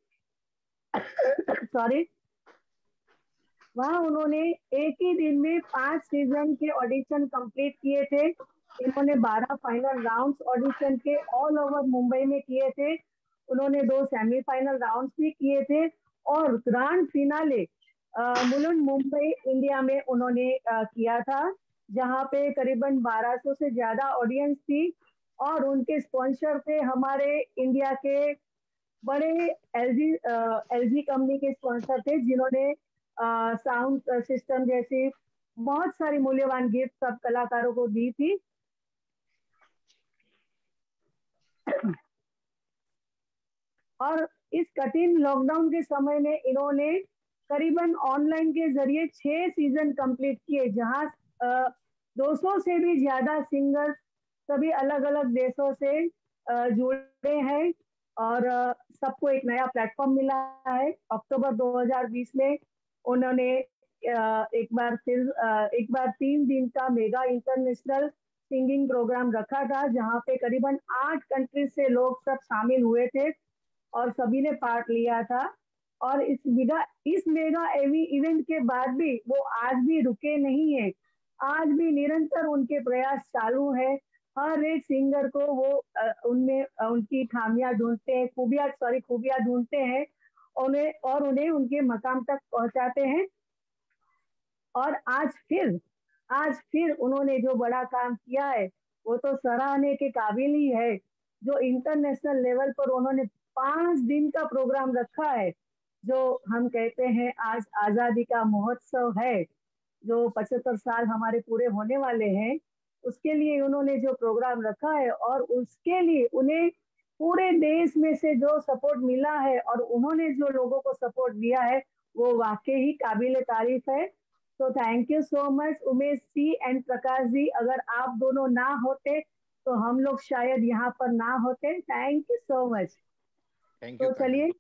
वहाँ उन्होंने एक ही दिन में 5 सीजन के ऑडिशन कंप्लीट किए थे। इन्होंने 12 फाइनल राउंड्स ऑडिशन के ऑल ओवर मुंबई में किए थे। उन्होंने 2 सेमीफाइनल राउंड्स भी किए थे और grand finale Mulund Mumbai India में उन्होंने किया था, जहाँ पे करीबन 1200 से ज्यादा ऑडियंस थी और उनके स्पॉन्सर थे हमारे इंडिया के बड़े एलजी कंपनी के स्पॉन्सर थे, जिन्होंने साउंड सिस्टम जैसी बहुत सारी मूल्यवान गिफ्ट सब कलाकारों को दी थी। और इस कठिन लॉकडाउन के समय में इन्होंने करीबन ऑनलाइन के जरिए 6 सीजन कंप्लीट किए, जहां 200 से भी ज्यादा सिंगर्स सभी अलग अलग देशों से जुड़े हैं और सबको एक नया प्लेटफॉर्म मिला है। अक्टूबर 2020 में उन्होंने एक बार 3 दिन का मेगा इंटरनेशनल सिंगिंग प्रोग्राम रखा था, जहां पे करीबन 8 कंट्री से लोग सब शामिल हुए थे और सभी ने पार्ट लिया था। और इस मेगा इवेंट के बाद भी वो आज भी रुके नहीं है, आज भी निरंतर उनके प्रयास चालू है। हर एक सिंगर को वो उनमें उनकी खामियां ढूंढते हैं, खूबियां ढूंढते हैं उन्हें उनके मकाम तक पहुंचाते हैं। और आज फिर उन्होंने जो बड़ा काम किया है वो तो सराहने के काबिल ही है। जो इंटरनेशनल लेवल पर उन्होंने 5 दिन का प्रोग्राम रखा है, जो हम कहते हैं आज आजादी का महोत्सव है, जो 75 साल हमारे पूरे होने वाले हैं, उसके लिए उन्होंने जो प्रोग्राम रखा है और उसके लिए उन्हें पूरे देश में से जो सपोर्ट मिला है और उन्होंने जो लोगों को सपोर्ट दिया है वो वाकई ही काबिले तारीफ है। तो thank you so much Umesh ji and Prakash ji, अगर आप दोनों ना होते तो हम लोग शायद यहाँ पर ना होते। Thank you so much. तो चलिए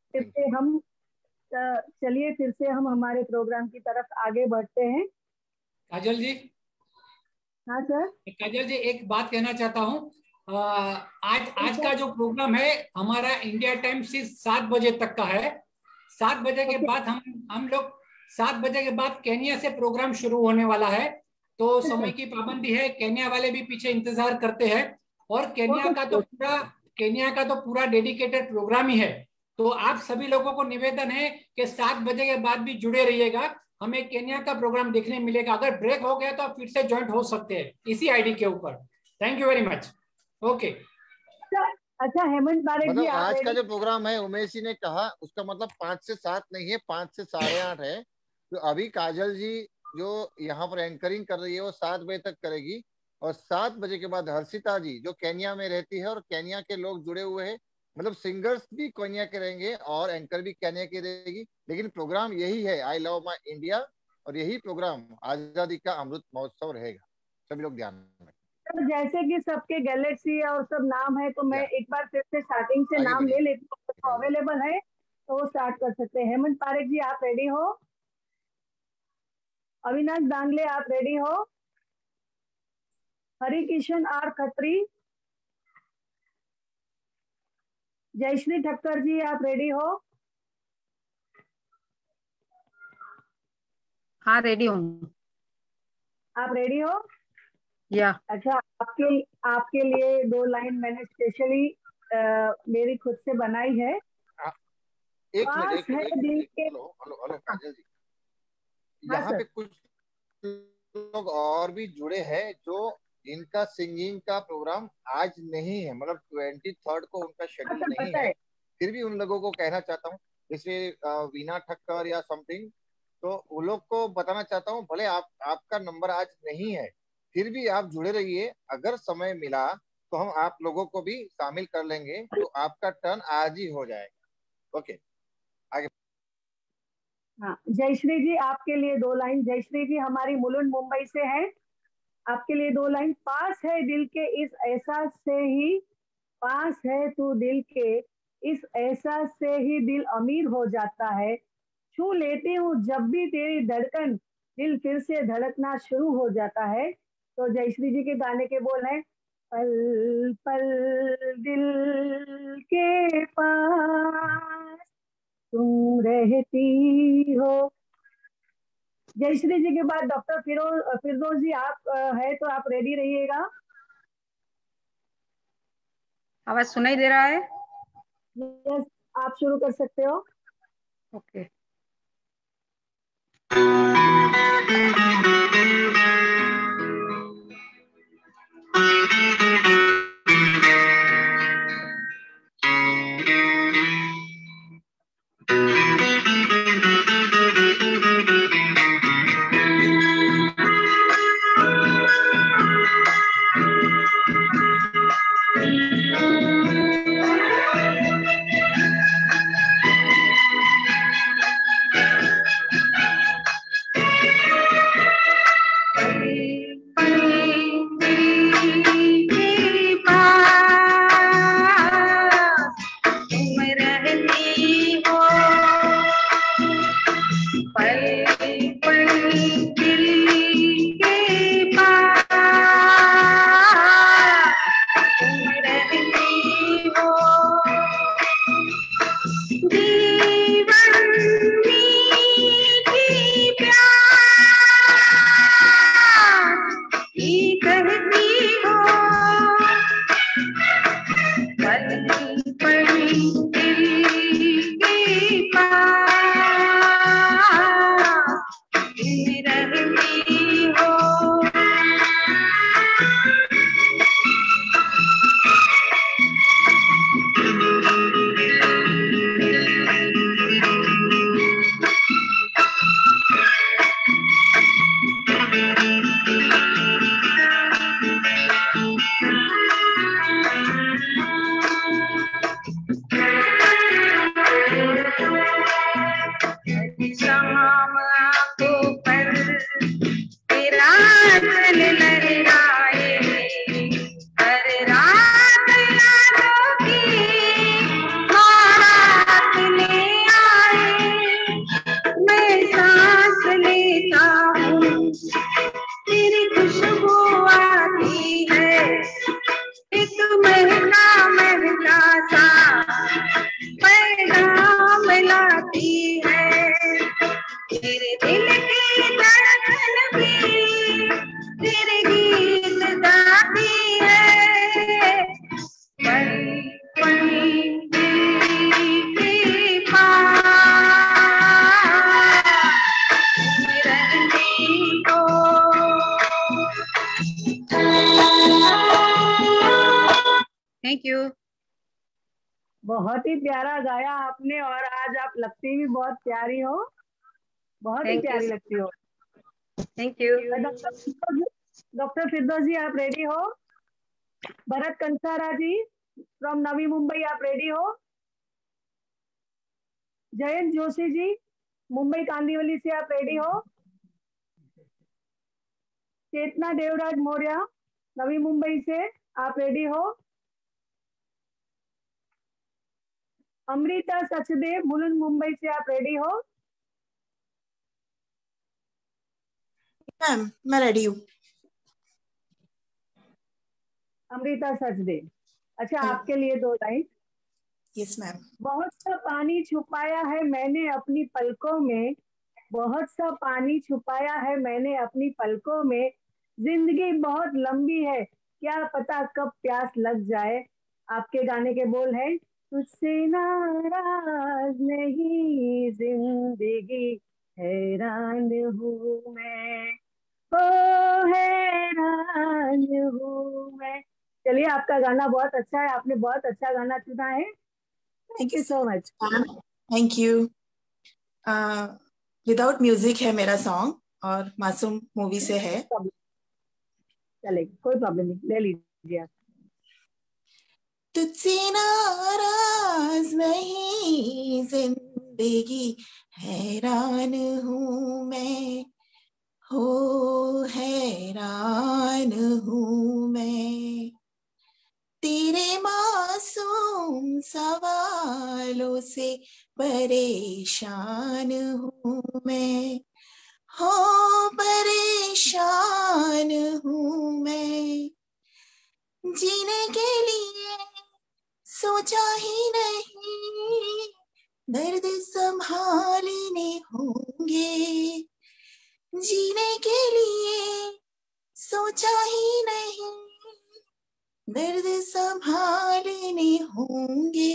फिर से हम हमारे प्रोग्राम की तरफ आगे बढ़ते हैं। काजल जी। हाँ सर। काजल जी, एक बात कहना चाहता हूँ। आज का जो प्रोग्राम है हमारा इंडिया टाइम से 7 बजे तक का है। 7 बजे के बाद हम लोग 7 बजे के बाद केन्या से प्रोग्राम शुरू होने वाला है, तो समय की पाबंदी है। केन्या वाले भी पीछे इंतजार करते हैं और केन्या का तो पूरा डेडिकेटेड प्रोग्राम ही है। तो आप सभी लोगों को निवेदन है कि 7 बजे के बाद भी जुड़े रहिएगा, हमें केन्या का प्रोग्राम देखने मिलेगा। अगर ब्रेक हो गया तो आप फिर से ज्वाइंट हो सकते हैं इसी आईडी के ऊपर। Thank you very much. Okay. अच्छा हेमंत पारेख जी, आज का जो प्रोग्राम है उमेश जी ने कहा उसका मतलब 5 से 7 नहीं है, 5 से 8:30 है। तो अभी काजल जी जो यहाँ पर एंकरिंग कर रही है वो 7 बजे तक करेगी और 7 बजे के बाद हर्षिता जी जो केन्या में रहती है और केन्या के लोग जुड़े हुए हैं, मतलब सिंगर्स भी केन्या के रहेंगे और एंकर भी केन्या की रहेगी, लेकिन प्रोग्राम यही है, आई लव माई इंडिया, और यही प्रोग्राम आजादी का अमृत महोत्सव रहेगा। सभी लोग ध्यान रखें। तो जैसे कि सबके गैलेक्सी और सब नाम है, तो मैं एक बार फिर से स्टार्टिंग से नाम ले लेती हूँ, तो अवेलेबल है तो वो स्टार्ट कर सकते हैं। हेमंत पारेख जी आप रेडी हो? अविनाश दांगले आप रेडी हो? हरिकिशन आर खत्री, जयश्री ठक्कर जी आप रेडी हो? हाँ रेडी हूँ। आप रेडी हो? या अच्छा, आपके लिए 2 लाइन मैंने स्पेशली मेरी खुद से बनाई है। एक मिनट, हेलो काजल जी, यहाँ पे कुछ लोग और भी जुड़े हैं जो इनका सिंगिंग का प्रोग्राम आज नहीं है, मतलब 23rd को उनका शेड्यूल नहीं है, फिर भी उन लोगों को कहना चाहता हूँ, जैसे वीना ठक्कर या समथिंग, तो उन लोग को बताना चाहता हूँ, भले आपका नंबर आज नहीं है फिर भी आप जुड़े रहिए, अगर समय मिला तो हम आप लोगों को भी शामिल कर लेंगे, तो आपका टर्न आज ही हो जाएगा। ओके, आगे। हाँ, जयश्री जी आपके लिए 2 लाइन। जयश्री जी हमारी मुलुंड मुंबई से है, आपके लिए 2 लाइन। पास है दिल के इस एहसास से ही, पास है तू दिल के इस एहसास से ही दिल अमीर हो जाता है, छू लेती हूँ जब भी तेरी धड़कन दिल फिर से धड़कना शुरू हो जाता है। तो जयश्री जी के गाने के बोल हैं, पल पल दिल के पास तुम रहती हो। जयश्री जी के बाद डॉक्टर फिरदौस जी आप है तो आप रेडी रहिएगा। आवाज सुनाई दे रहा है? यस, आप शुरू कर सकते हो। ओके। Thank you. बहुत ही प्यारा गाया आपने और आज आप लगती भी बहुत प्यारी हो, बहुत ही प्यारी लगती हो। Thank you. Doctor Firdaus ji आप रेडी हो? भरत कंसारा जी फ्रॉम नवी मुंबई आप रेडी हो? जयंत जोशी जी मुंबई कांदिवली से आप रेडी हो? चेतना देवराज मौर्य नवी मुंबई से आप रेडी हो? अमृता सचदेव मुलुंड मुंबई से आप रेडी हो? मैम मैं रेडी हूँ। अमृता सचदेव, अच्छा आपके लिए 2 लाइन। Yes ma'am. बहुत सा पानी छुपाया है मैंने अपनी पलकों में, बहुत सा पानी छुपाया है मैंने अपनी पलकों में, जिंदगी बहुत लंबी है क्या पता कब प्यास लग जाए। आपके गाने के बोल है, तुझसे नाराज नहीं जिंदगी हैरान हूँ मैं, ओ हैरान हूँ मैं। चलिए आपका गाना बहुत अच्छा है, आपने बहुत अच्छा गाना चुना है। Thank you so much. Thank you. Without music है मेरा सॉन्ग और मासूम मूवी से है। चलेगा, कोई प्रॉब्लम नहीं, ले लीजिए आप। तुझसे नाराज नहीं जिंदगी हैरान हूँ मैं, हो हैरान हूँ मैं, तेरे मासूम सवालों से परेशान हूँ मैं, हो परेशान हूँ मैं, सोचा ही नहीं दर्द संभालने होंगे, जीने के लिए सोचा ही नहीं दर्द संभालने होंगे,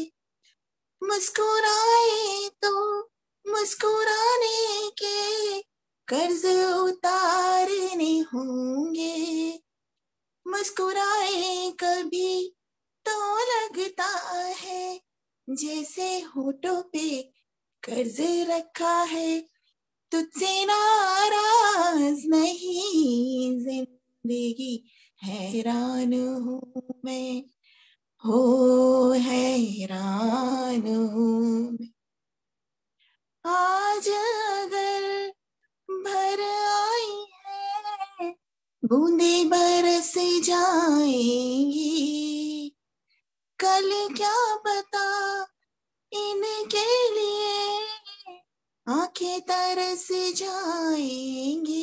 मुस्कुराए तो मुस्कुराने के कर्ज उतारने होंगे, मुस्कुराए कभी तो लगता है जैसे होठों पे कर्ज रखा है, तुझसे नाराज नहीं जिंदगी हैरान हूँ मैं, हो हैरान हूँ मैं। आज अगर भर आई है बूंदे बरस जाएंगी, कल क्या पता इनके लिए आंखें तरस जाएंगी,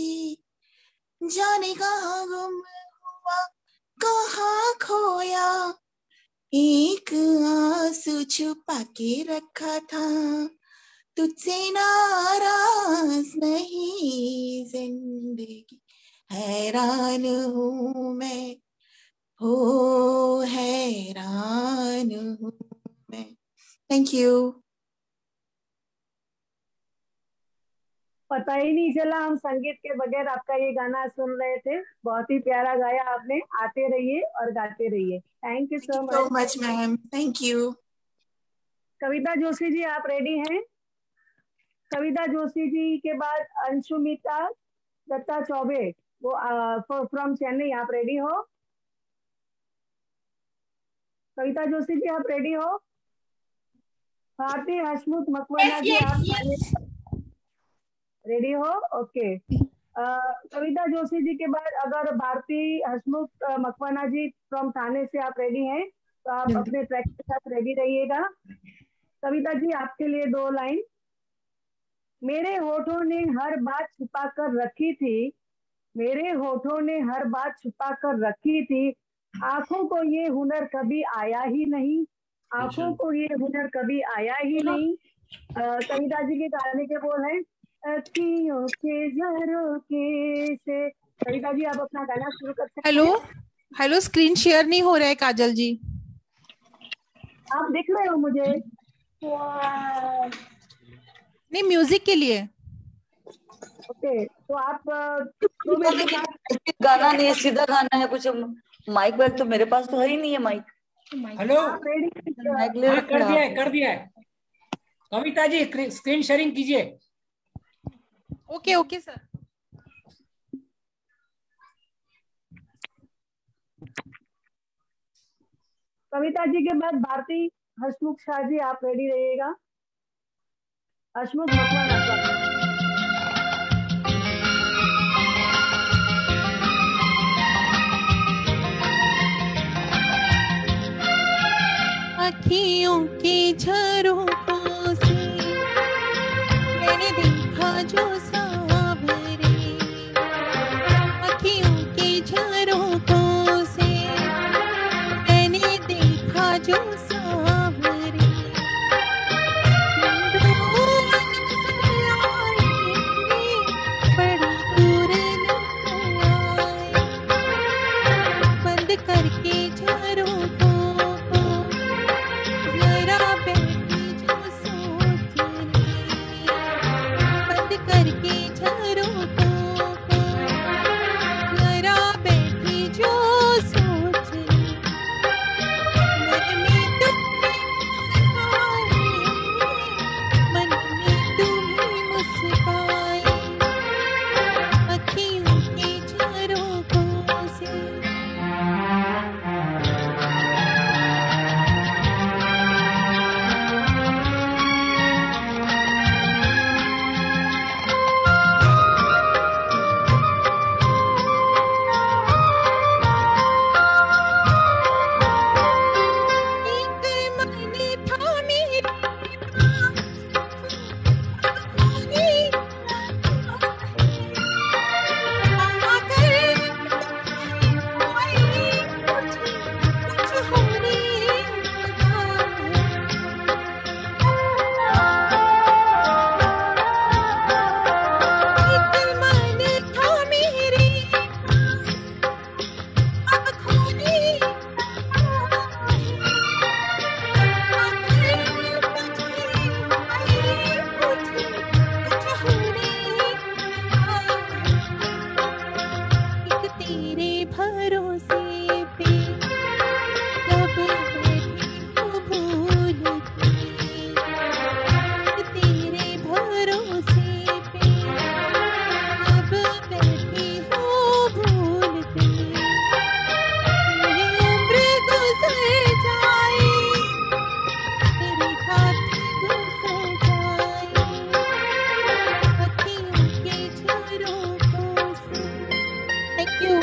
जाने कहाँ गुम हुआ कहाँ खोया, एक आंसू छुपा के रखा था, तुझसे नाराज नहीं जिंदगी हैरान हूँ मैं, हो हैरान हूँ मैं। Thank you. पता ही नहीं चला हम संगीत के बगैर आपका ये गाना सुन रहे थे। बहुत ही प्यारा गाया आपने। आते रहिए और गाते रहिए। Thank you so much ma'am. Thank you. Kavita Joshi ji आप रेडी हैं? कविता जोशी जी के बाद अंशुमिता दत्ता चौबे वो फ्रॉम चेन्नई। आप रेडी हो? कविता जोशी जी आप रेडी हो? भारती हसमुख मकवाना जी आप रेडी हो? ओके। कविता जोशी जी के बाद अगर भारती हसमुख मकवाना जी फ्रॉम थाने से आप रेडी हैं तो आप अपने ट्रैक के साथ रेडी रहिएगा। कविता जी आपके लिए 2 लाइन। मेरे होठों ने हर बात छुपा कर रखी थी, मेरे होठों ने हर बात छुपा कर रखी थी, आंखों को ये हुनर कभी आया ही नहीं, आंखों को ये हुनर कभी आया ही नहीं। कविता जी के गाने के बोल हैं अखियों के झरोखे से। कविता जी आप अपना गाना शुरू कर सकते हैं। हेलो स्क्रीन शेयर नहीं हो रहा है काजल जी। आप दिख रहे हो मुझे? नहीं म्यूजिक के लिए। ओके तो आप गाना नहीं है, सीधा गाना है। कुछ माइक वाइक तो मेरे पास तो है ही नहीं है माइक। हेलो कर दिया है। कविता जी स्क्रीन शेयरिंग कीजिए। Okay okay sir. Kavita ji के बाद भारती हसमुख शाह जी आप रेडी रहिएगा। हसमुख मकवाना अखियों के झरोखों से मैंने देखा जो सावरे, अखियों के झरोखों से मैंने देखा जो सावरे, बड़ी दूर बंद करके झरोखों करके भरोसे पे कब बैठी हूँ भूल के, तेरे भरोसे पे कब बैठी हूँ भूल के। ये उम्र गुजर जाए तेरे साथ गुजर जाए अखियों के झरोखों से। Thank you.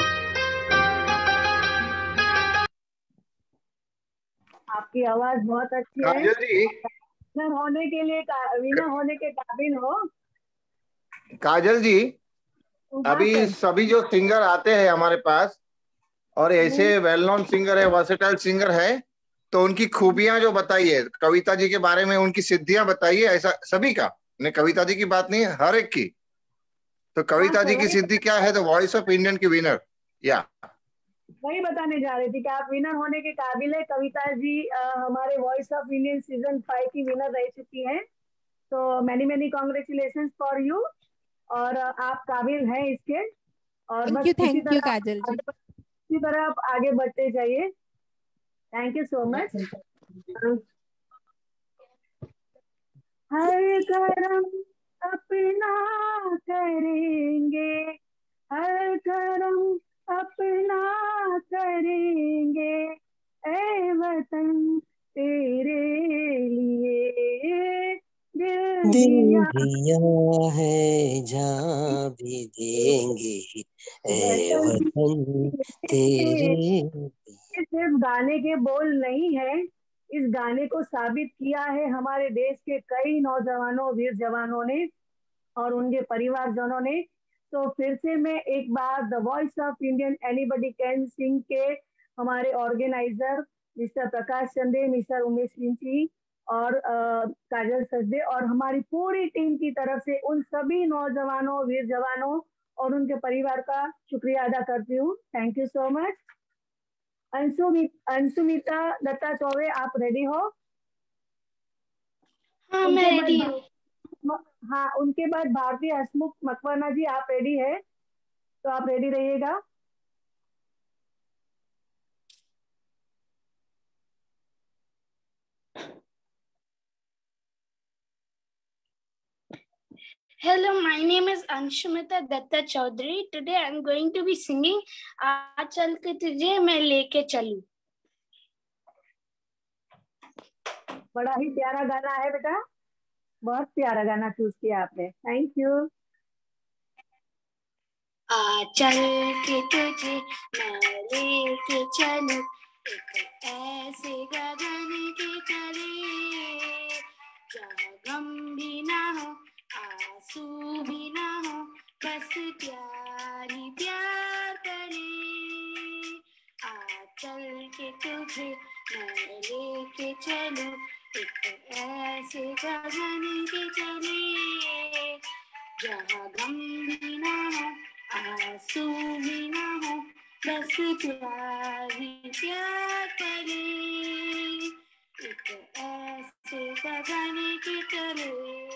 आपकी आवाज बहुत अच्छी है। काजल जी, विनर होने के लिए विनर होने के काबिल हो। काजल जी, हाँ अभी सर। सभी जो सिंगर आते हैं हमारे पास और ऐसे वेल नोन सिंगर है, वर्सेटाइल सिंगर है, तो उनकी खूबियां जो बताइए, कविता जी के बारे में उनकी सिद्धियां बताइए, ऐसा सभी का, ने कविता जी की बात नहीं है, हर एक की। तो कविता जी की सिद्धि क्या है? द वॉइस ऑफ इंडियन की विनर। या वही बताने जा रही थी कि आप विनर होने के काबिल है। कविता जी हमारे वॉइस ऑफ इंडियन सीजन 5 की विनर रह चुकी हैं। तो many many congratulation for you. और आप काबिल हैं इसके। और बस थैंक यू इसी काजल जी। तरह आप आगे बढ़ते जाइए। Thank you so much. हर कर्म अपना करेंगे, हर कर्म अपना करेंगे, ऐ वतन तेरे लिए दिल दिल दिया दिया है जान भी देंगे, ऐ वतन तेरे। ये सिर्फ गाने के बोल नहीं है। इस गाने को साबित किया है हमारे देश के कई नौजवानों, वीर जवानों ने और उनके परिवारजनों ने। तो फिर से मैं एक बार the voice of Indian anybody can sing के हमारे ऑर्गेनाइजर मिस्टर प्रकाश चंदे, मिस्टर उमेश लिंची और काजल सचदे और हमारी पूरी टीम की तरफ से उन सभी नौजवानों, वीर जवानों और उनके परिवार का शुक्रिया अदा करती हूँ। Thank you so much. Anshumita Datta Chaubey, आप रेडी हो? हाँ मैं रेडी हूँ। हाँ, उनके बाद भारती हसमुख मकवाना जी, आप रेडी है? तो आप रेडी रहिएगा। Hello, my name is Anshumita Datta Chaudhary. Today I'm going to be singing "आ चल के तुझे मैं लेके चलूं"। बड़ा ही प्यारा गाना है बेटा, बहुत प्यारा गाना चूज किया आपने। Thank you. आ चल के तुझे मैं लेके चलूं एक ऐसे गगन के तले, जहाँ गम भी ना हो, आंसू भी ना हो, बस प्यार ही प्यार करे। आ चल के तुझे मैं लेके चलूं एक ऐसे गगन के तले, जहाँ गम भी ना हो, आंसू भी ना हो, बस प्यार ही प्यार करे। एक ऐसे गगन के तले।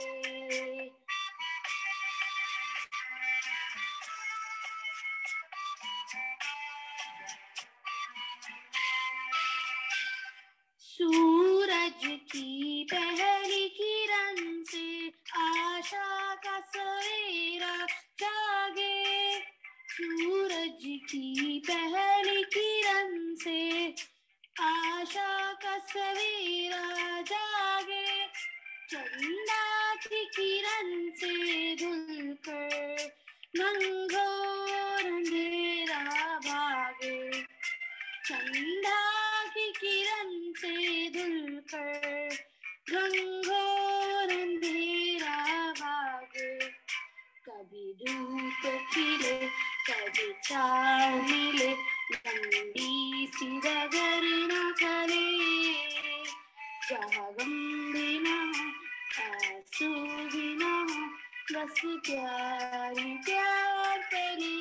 सूरज की पहली किरण से आशा का सवेरा जागे, सूरज की पहली किरण से आशा का सवेरा जागे, चंदा की किरण से धुलकर घनघोर अंधेरा भागे, चंदा की किरण से धुलकर घनघोर अंधेरा भागे। कभी धूप खिले, कभी छाँव मिले, लंबी सी डगर न चले, जहाँ गम भी ना हो, आंसू भी ना हो, बस प्यार ही प्यार करे।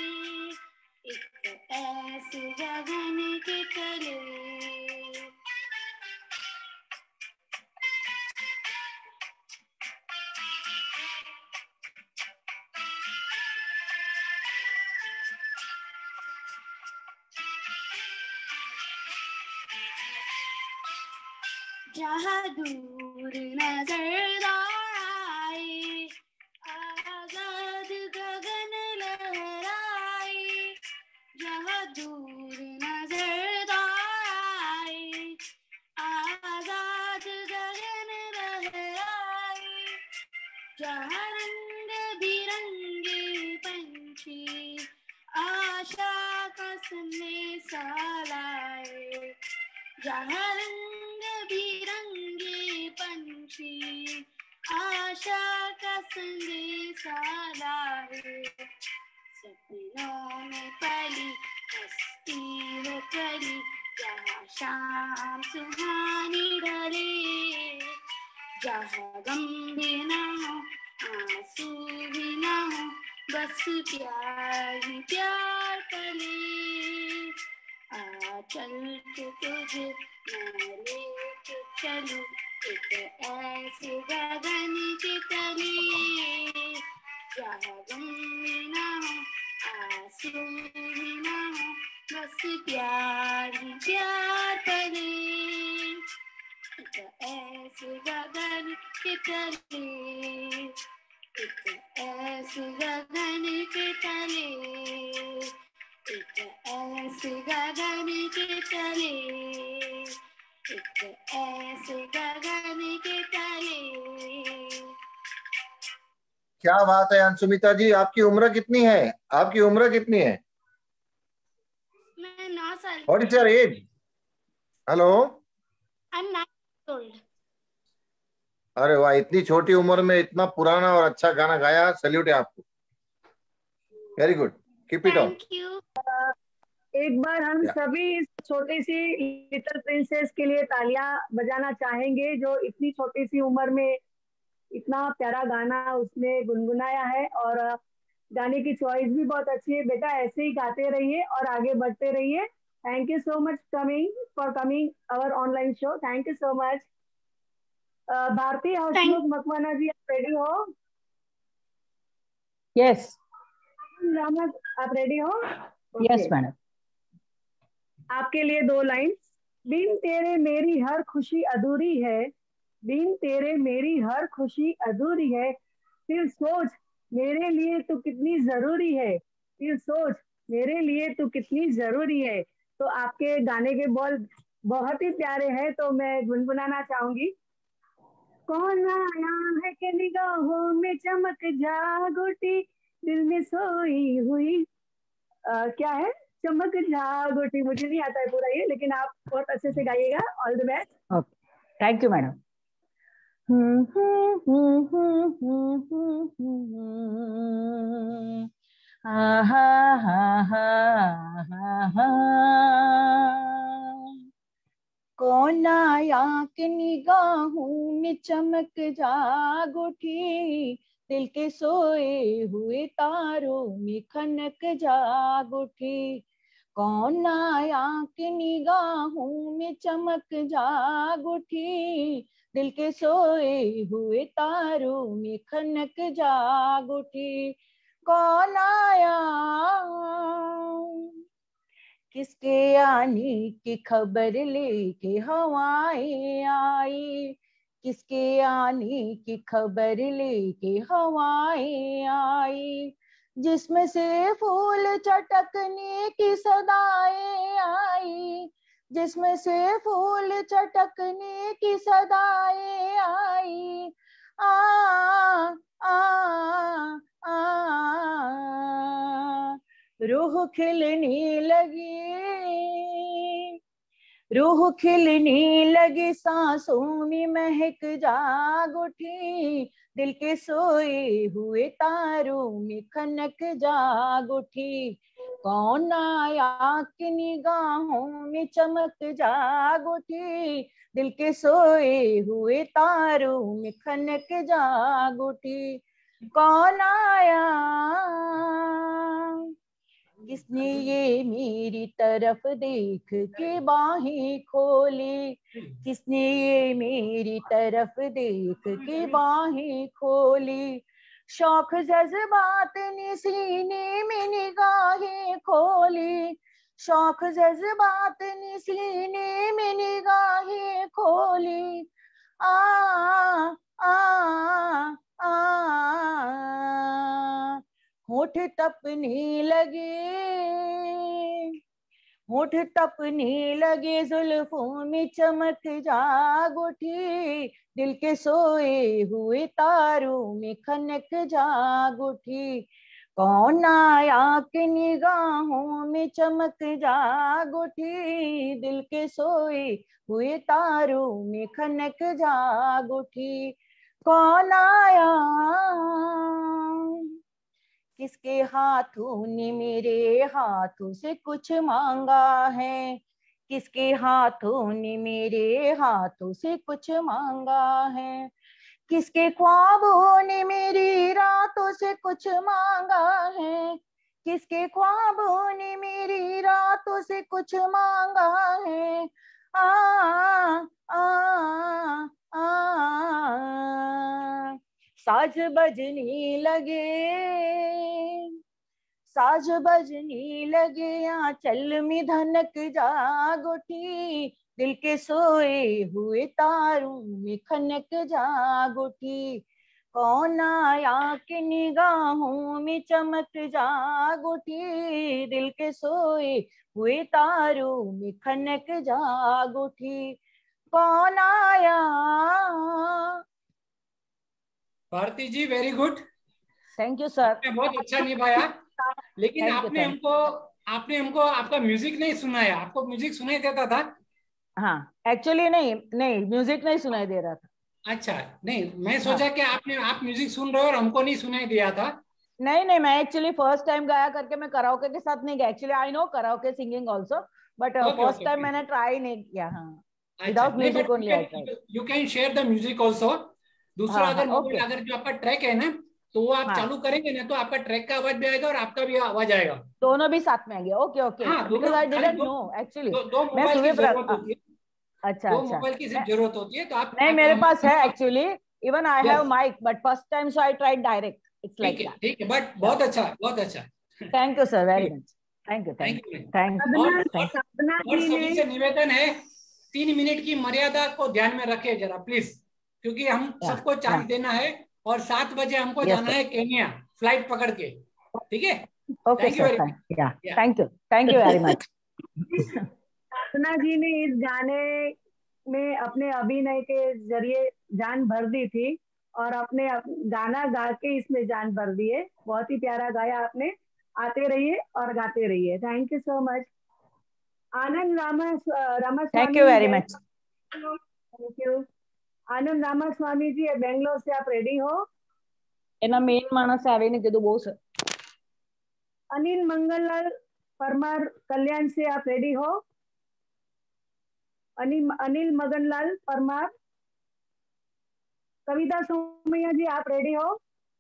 एक ऐसे गगन के तले। जहाँ दूर नजर आए, आजाद गगन लहराए, जहाँ दूर नजर आए, आजाद गगन लहराए, जहाँ रंग बिरंगे पंछी आशा का संदेशा लाए, जहाँ रंग बिरंगे पंछी आशा का संदेशा लाए, सपनों में पली हस्ती हो कली, जहाँ शाम सुहानी ढले, जहाँ गम भी ना हो आंसू भी ना हो, बस प्यार ही प्यार पले, आ चल के तुझे मैं लेके चलूं एक ऐसे गगन के तले, जहाँ गम भी ना हो आंसू भी ना हो, बस प्यार ही प्यार पले, एक ऐसे गगन के तले, एक ऐसे गगन के तले, एक ऐसे गगन के तले, एक ऐसे गगन के तले। क्या बात है अंशुमिता जी, आपकी उम्र कितनी है? आपकी उम्र कितनी है? मैं 9 साल What is your age? Hello, I'm 9 years old. अरे वाह, इतनी छोटी उम्र में इतना पुराना और अच्छा गाना गाया, सैल्यूट है आपको। Very good, keep it on. Thank you. एक बार हम सभी इस छोटी सी लिटिल प्रिंसेस के लिए तालियां बजाना चाहेंगे, जो इतनी छोटी सी उम्र में इतना प्यारा गाना उसने गुनगुनाया है, और गाने की चॉइस भी बहुत अच्छी है। बेटा ऐसे ही गाते रहिए और आगे बढ़ते रहिए। Thank you so much for coming our online show. Thank you so much. Bharti Hasmukh Makwana ji, आप रेडी हो? यस रामत, आप रेडी हो? Yes madam. आपके लिए 2 लाइन। बिन तेरे मेरी हर खुशी अधूरी है, बिन तेरे मेरी हर खुशी अधूरी है, फिर सोच मेरे लिए तू कितनी जरूरी है, फिर सोच मेरे लिए तू कितनी जरूरी है। तो आपके गाने के बोल बहुत ही प्यारे हैं, तो मैं गुनगुनाना चाहूंगी। कौन आया है कि निगाहों में चमक जागोटी, दिल में सोई हुई क्या है, चमक जागोटी। मुझे नहीं आता है पूरा ये, लेकिन आप बहुत अच्छे से गाइएगा। All the best. Okay, thank you madam. कौन आया कि निगाहों में चमक जाग उठी, दिल के सोए हुए तारों में खनक जाग उठी। कौन आया कि निगाहों में चमक जाग उठी, दिल के सोए हुए तारों में खनक जाग उठी। कौन आया, किसके आने की खबर लेके हवाएं आई, किसके आने की खबर लेके हवाएं आई। जिसमें से फूल चटकने की सदाएं आई, जिसमें से फूल चटकने की सदाएं आई। आ आ आ रूह खिलने लगी, रूह खिलने लगी, सांसों में महक जाग उठी, दिल के सोए हुए तारों में खनक जाग उठी। कौन आया कि निगाहों में चमक जाग उठी, दिल के सोए हुए तारों में खनक जाग उठी। कौन आया, किसने ये मेरी तरफ देख के बाहें खोली, किसने ये मेरी तरफ देख के बाहें खोली। शौक जज्बात ने सीने में निगाहें खोली, शौक जज्बात ने सीने में निगाहें खोली, आ आ आ होठ तपने लगे, होठ तपने लगे, जुल्फों में चमक जाग उठी, दिल के सोए हुए तारों में खनक जाग उठी। कौन आया कि निगाहों में चमक जाग उठी, दिल के सोए हुए तारों में खनक जाग उठी। कौन आया, किसके हाथों ने मेरे हाथों से कुछ मांगा है, किसके हाथों ने मेरे हाथों से कुछ मांगा है, किसके ख्वाबों ने मेरी रातों से कुछ मांगा है, किसके ख्वाबों ने मेरी रातों से कुछ मांगा है। आ आ आ साज बजने लगे, साज बजने लगे, आंचल में धनक जाग उठी, दिल के सोए हुए तारों में खनक जाग उठी। कौन आया कि निगाहों में चमक जाग उठी, दिल के सोए हुए तारों में खनक जाग उठी। कौन आया। Bharti ji very good, thank you sir. बहुत अच्छा निभाया, लेकिन आपने हमको आपका म्यूजिक नहीं सुनाया। आपको म्यूजिक सुनाई देता था? हाँ एक्चुअली नहीं म्यूजिक नहीं सुनाई दे रहा था। अच्छा, नहीं मैं सोचा कि आप म्यूजिक सुन रहे हो और हमको नहीं सुनाई दिया था। नहीं मैं एक्चुअली फर्स्ट टाइम गाया करके मैं कराओके के साथ नहीं गया। Actually I know karaoke singing also, but first time मैंने ट्राई नहीं किया। हाँ, without music only I try. You can share the music also. दूसरा, अगर मोबाइल अगर जो आपका ट्रैक है ना, तो वो आप चालू करेंगे ना, तो आपका ट्रैक का आवाज भी आएगा और आपका भी आवाज आएगा, दोनों भी साथ में आएंगे। Okay okay, because I didn't know actually. दो मोबाइल की जरूरत होती है। अच्छा दो मोबाइल की सिर्फ जरूरत होती है, तो आप नहीं, मेरे पास है actually, even I have mic, but first time so I tried direct. It's like that. ठीक है, बट बहुत अच्छा, बहुत अच्छा। Thank you sir, very much. Thank you और सभी से निवेदन है, 3 मिनट की मर्यादा को ध्यान में रखें जरा प्लीज, क्योंकि हम सबको चांस देना है और 7 बजे हमको जाना है केन्या फ्लाइट पकड़ के। ठीक है, okay sir, thank you very much. Sadhna ji ने इस गाने में अपने अभिनय के जरिए जान भर दी थी और अपने गाना गा के इसमें जान भर दी है। बहुत ही प्यारा गाया आपने। आते रहिए और गाते रहिए। Thank you so much. Anand Ramaswamy, thank you very much. Thank you. Anand Ramaswamy ji, Bangalore से आप रेडी हो? એના મેઇન માણસે આવીને કીધું બહુ સર। अनिल मंगललाल परमार कल्याण से आप रेडी हो? अनिल मगनलाल परमार। कविता सोमैया जी, आप रेडी हो?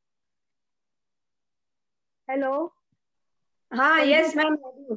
हेलो। हाँ, यस मैम।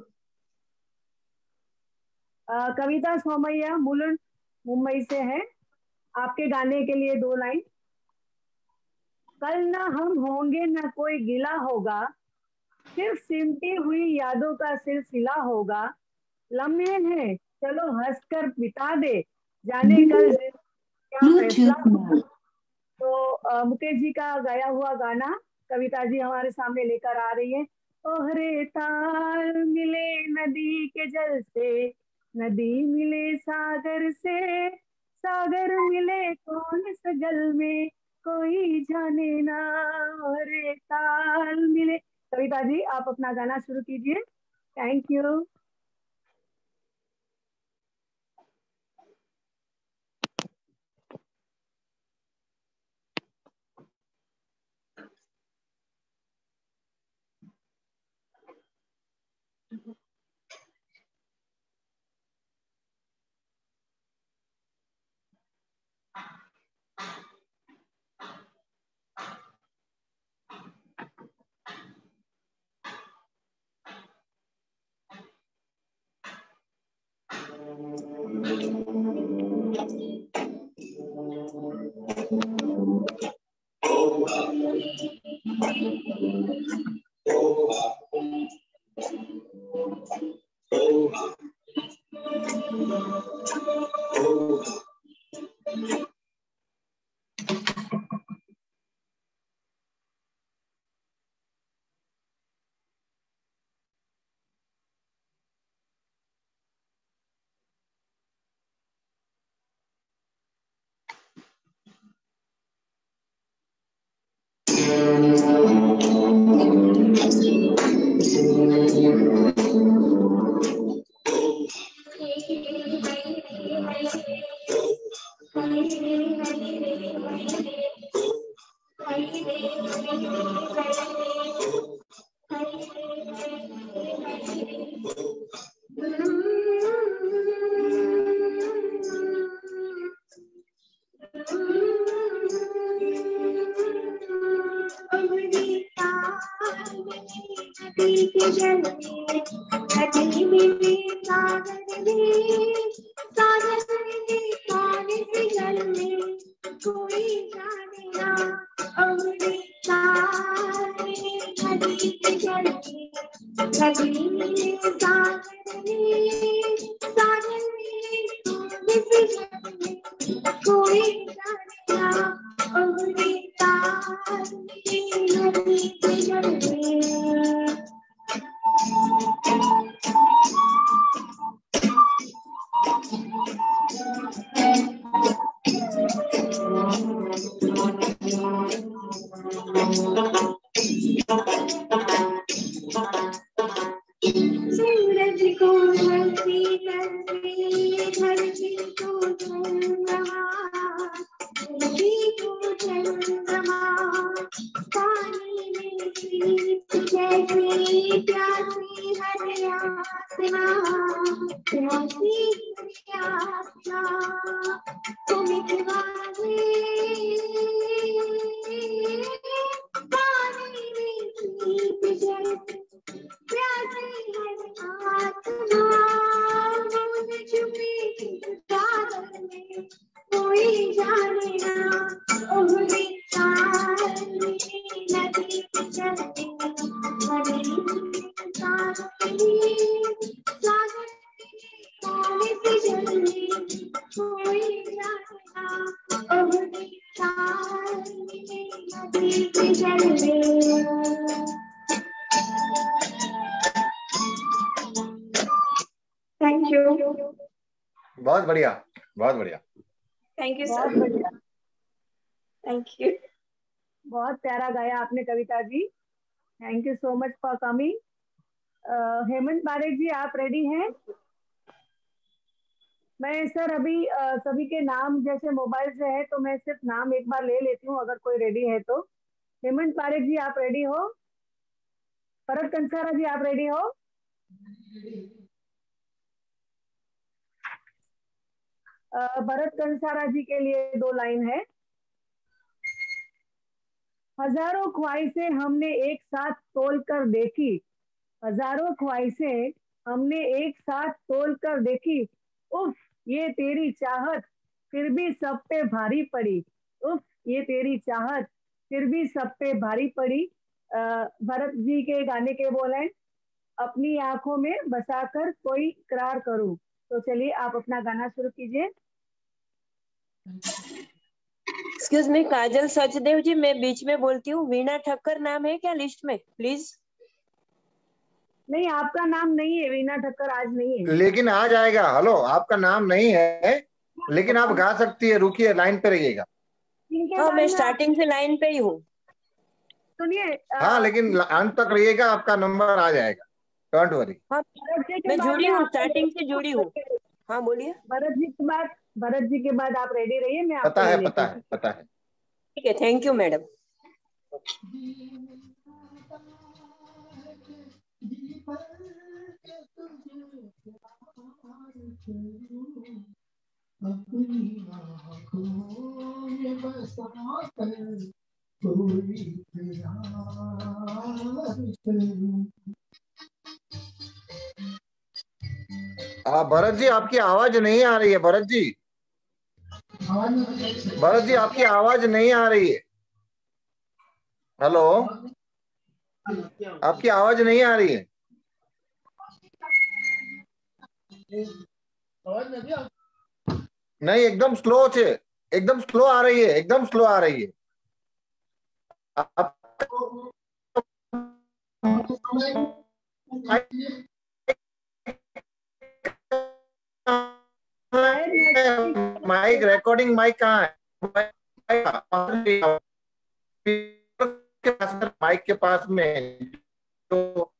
कविता सोमैया मुलुंड मुंबई से है। आपके गाने के लिए 2 लाइन। कल ना हम होंगे ना कोई गिला होगा, सिर्फ सिमटी हुई यादों का सिलसिला होगा। लम्हे हैं चलो हंसकर बिता दे, जाने कल क्या फैसला होगा। तो मुकेश जी का गाया हुआ गाना कविता जी हमारे सामने लेकर आ रही है। ओहरे ताल मिले नदी के जल से, नदी मिले सागर से, सागर मिले कौन सा जल में कोई जाने ना। ओहरे ताल मिले। कविता जी, आप अपना गाना शुरू कीजिए। Thank you. सूरज को धरती करके धरती को चंद्रमा, धरती को चंद्रमा, पानी में सीप जैसे प्यासी हर आसमां, प्यासी आसमां, तुम इतवारे पानी में सीप जैसे प्यासी हर आसमां, मुझे छुपी चादर में कोई जाने ना, उम्र सारी नदी चलती हरी सागरी, सागर पानी से जलती कोई जाने ना, उम्र सारी नदी से जलती। Thank you. बहुत बढ़िया, बहुत बढ़िया। थैंक यू बहुत सर। बढ़िया, थैंक यू। बहुत प्यारा गाया आपने Kavita ji. Thank you so much for coming. Hemant Parekh ji, आप रेडी हैं? मैं सर अभी सभी के नाम जैसे मोबाइल से है तो मैं सिर्फ नाम एक बार ले लेती हूँ, अगर कोई रेडी है तो। हेमंत पारेख जी, आप रेडी हो? भरत कंसारा जी, आप रेडी हो? भरत कंसारा जी के लिए 2 लाइन है। हजारों ख्वाहिशें हमने एक साथ तोल कर देखी, हजारों ख्वाहिशें हमने एक साथ तोल कर देखी, उफ ये तेरी चाहत फिर भी सब पे भारी पड़ी, उफ ये तेरी चाहत फिर भी सब पे भारी पड़ी। भरत जी के गाने के बोल हैं, अपनी आंखों में बसाकर कोई इकरार करूं। तो चलिए आप अपना गाना शुरू कीजिए। एक्सक्यूज मी काजल सचदेव जी, मैं बीच में बोलती हूँ, वीणा ठक्कर नाम है क्या लिस्ट में प्लीज? नहीं, आपका नाम नहीं है, वीणा ठक्कर आज नहीं है। लेकिन आ जाएगा। हेलो, आपका नाम नहीं है लेकिन आप गा सकती है। रुकिए, लाइन पे रहिएगा। हाँ, मैं स्टार्टिंग से लाइन पे ही हूँ। सुनिए, हाँ, लेकिन अंत तक रहिएगा, आपका नंबर आ जाएगा, डोंट वरी। हाँ, मैं जुड़ी हूँ, स्टार्टिंग से जुड़ी हूँ। हाँ बोलिए। भरत जी के बाद आप रेडी रहिए, मैं पता आपको है, ले पता लेती है, पता है। ठीक है, थैंक यू मैडम। अपनी आँखों में बसाकर कोई इकरार करूं। भरत जी, आपकी आवाज नहीं आ रही है। भरत जी, भरत जी, आपकी आवाज नहीं आ रही है। हेलो, आपकी आवाज नहीं आ रही है। नहीं, एकदम स्लो છે, एकदम स्लो आ रही है, एकदम स्लो आ रही है। माइक रिकॉर्डिंग माइक कहाँ है? माइक के पास में तो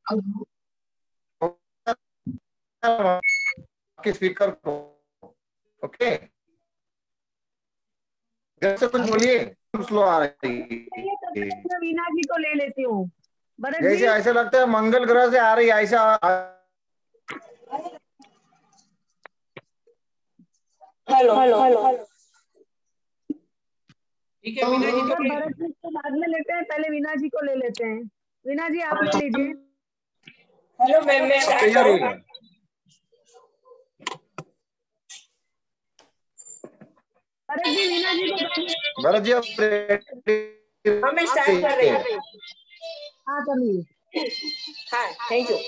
स्पीकर को, ओके, घर से कुछ बोलिए, स्लो आ रही है। वीना जी को ले लेती हूँ। जैसे ऐसा लगता है मंगल ग्रह से आ रही है, ऐसा। Hello hello hello. ठीक है वीना जी, तो भरत जी को बाद में लेते हैं, पहले वीना जी को ले लेते हैं। वीना जी आप ले लीजिए। हेलो मैम, मैं तैयार हो गया। भरत जी, वीना जी को, भरत जी मैं स्टार्ट कर रही हूँ। हाँ चलिए। हाँ, थैंक यू।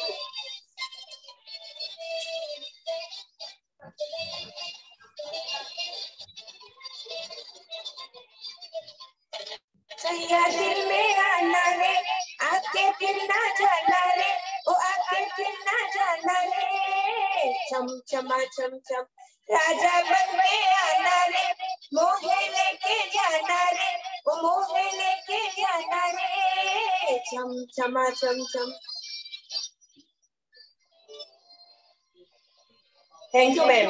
सैया दिल में आना रे, आके फिर ना जाना रे, ओ आके फिर ना जाना रे, छम छमा छम छम राजा बन के आना रे, मोहे लेके जाना रे, ओ मोहे लेके जाना रे, छम छमा छम छम। Thank you ma'am.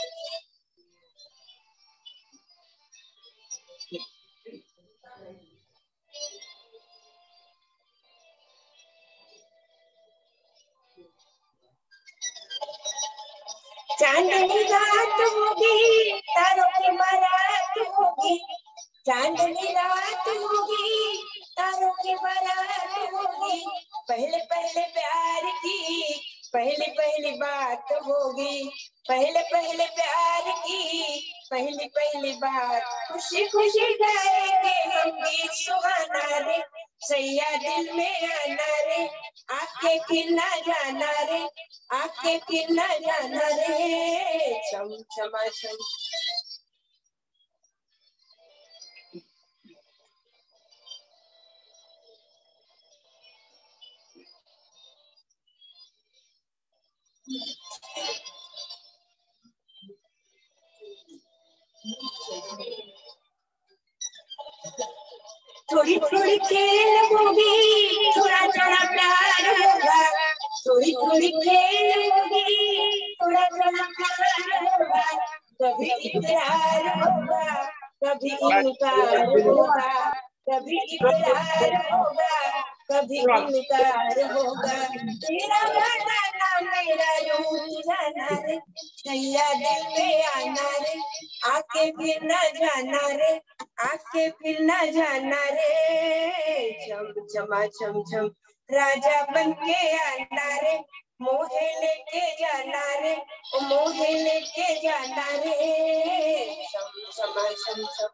चांदनी रात होगी, तारों की बारात होगी, चांदनी रात होगी, तारों की बारात होगी, पहले पहले प्यार की पहली पहली बात होगी, पहले पहले प्यार की पहली पहली बात, खुशी खुशी गाएंगे हम गीत सुहाना रे, सैया दिल में आना रे, आके फिर ना जाना रे, आके फिर ना जाना रे, छम छमा छम। थोड़ी थोड़ी खेल होगी, थोड़ा थोड़ा प्यार होगा, थोड़ी थोड़ी खेल होगी, थोड़ा थोड़ा प्यार होगा, कभी इकरार होगा, कभी इनकार होगा, कभी इकरार होगा, कभी इनकार होगा, तेरा बनाना मेरा रूठ जाना रे, सैया दिल में आना रे, आके फिर न जाना रे, आके फिर न जाना रे, छम छमा छम छम राजा बन के आना रे, मोहे लेके जाना रे, मोहे लेके जाना रे, छम छमा छम छम।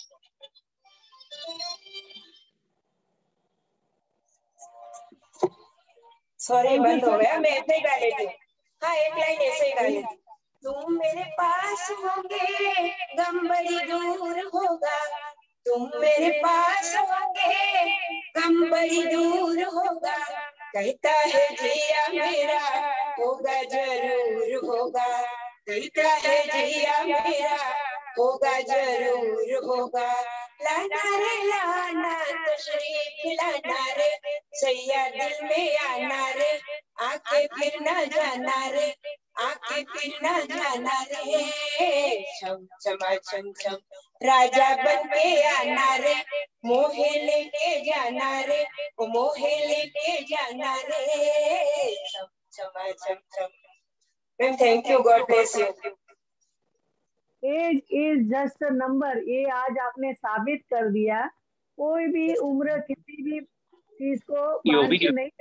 सॉरी बंद हो गया, मैं ऐसे ही गा लेती हूँ। हाँ, एक लाइन ऐसे ही गा लेती हूँ। तुम मेरे पास होगे, गम बड़ी दूर होगा, तुम मेरे पास होगे, गम बड़ी दूर होगा, कहता है जिया मेरा होगा जरूर होगा, कहता है जिया मेरा होगा जरूर होगा, लाना रे लाना तशरीफ लाना रे, सैया दिल में आना रे, आके फिर न जाना रे, आके फिर न जाना रे, छम छमा छम छम राजा बन के आना रे, मोहे लेके जाना रे, मोहे लेके जाना रे, छम छमा छम छम। Ma'am thank you, God bless you. Age is just a number, ये आज आपने साबित कर दिया। कोई भी उम्र किसी भी चीज को बांध के नहीं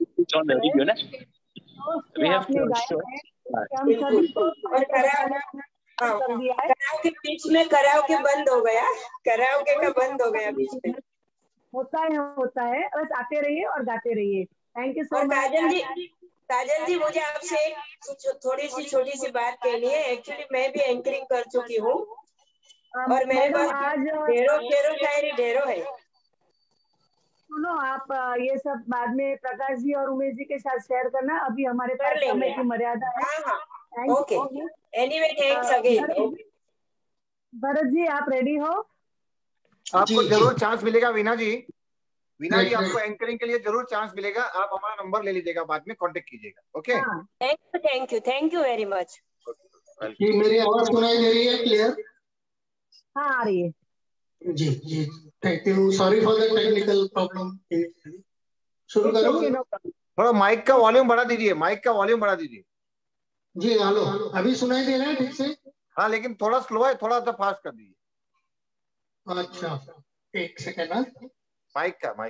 आपने गाया है, हम सभी को कर दिया है। कराओके बीच में कराओके बंद हो गया, कराओके का बंद हो गया बीच में। होता है बस आते रहिए और गाते रहिए। Thank you so much. Kajal ji, मुझे आपसे एक थोड़ी सी छोटी सी बात कहनी है। एक्चुअली मैं भी एंकरिंग कर चुकी हूँ और मेरे पास ढेरों शेरो शायरी ढेरों है। सुनो, आप ये सब बाद में प्रकाश जी और उमेश जी के साथ शेयर करना। अभी हमारे पास समय की मर्यादा है। हाँ, okay, anyway thanks again. Bharat ji, आप रेडी हो? आपको जरूर चांस मिलेगा वीना जी। वीना जी, आपको एंकरिंग के लिए जरूर चांस मिलेगा। आप हमारा नंबर ले लीजिएगा, बाद में कांटेक्ट कीजिएगा। Okay, thank you very much. मेरी आवाज सुनाई दे रही है क्लियर? हाँ, आ रही है। जी जी, thank you. Sorry for the technical problem. शुरू करो। थोड़ा माइक का वॉल्यूम बढ़ा दीजिए, माइक का वॉल्यूम बढ़ा दीजिए। जी हेलो, अभी सुनाई दे रहा है ठीक से? हाँ, लेकिन थोड़ा स्लो है, थोड़ा सा फास्ट कर दीजिए। अच्छा, एक सेकेंड। माइक का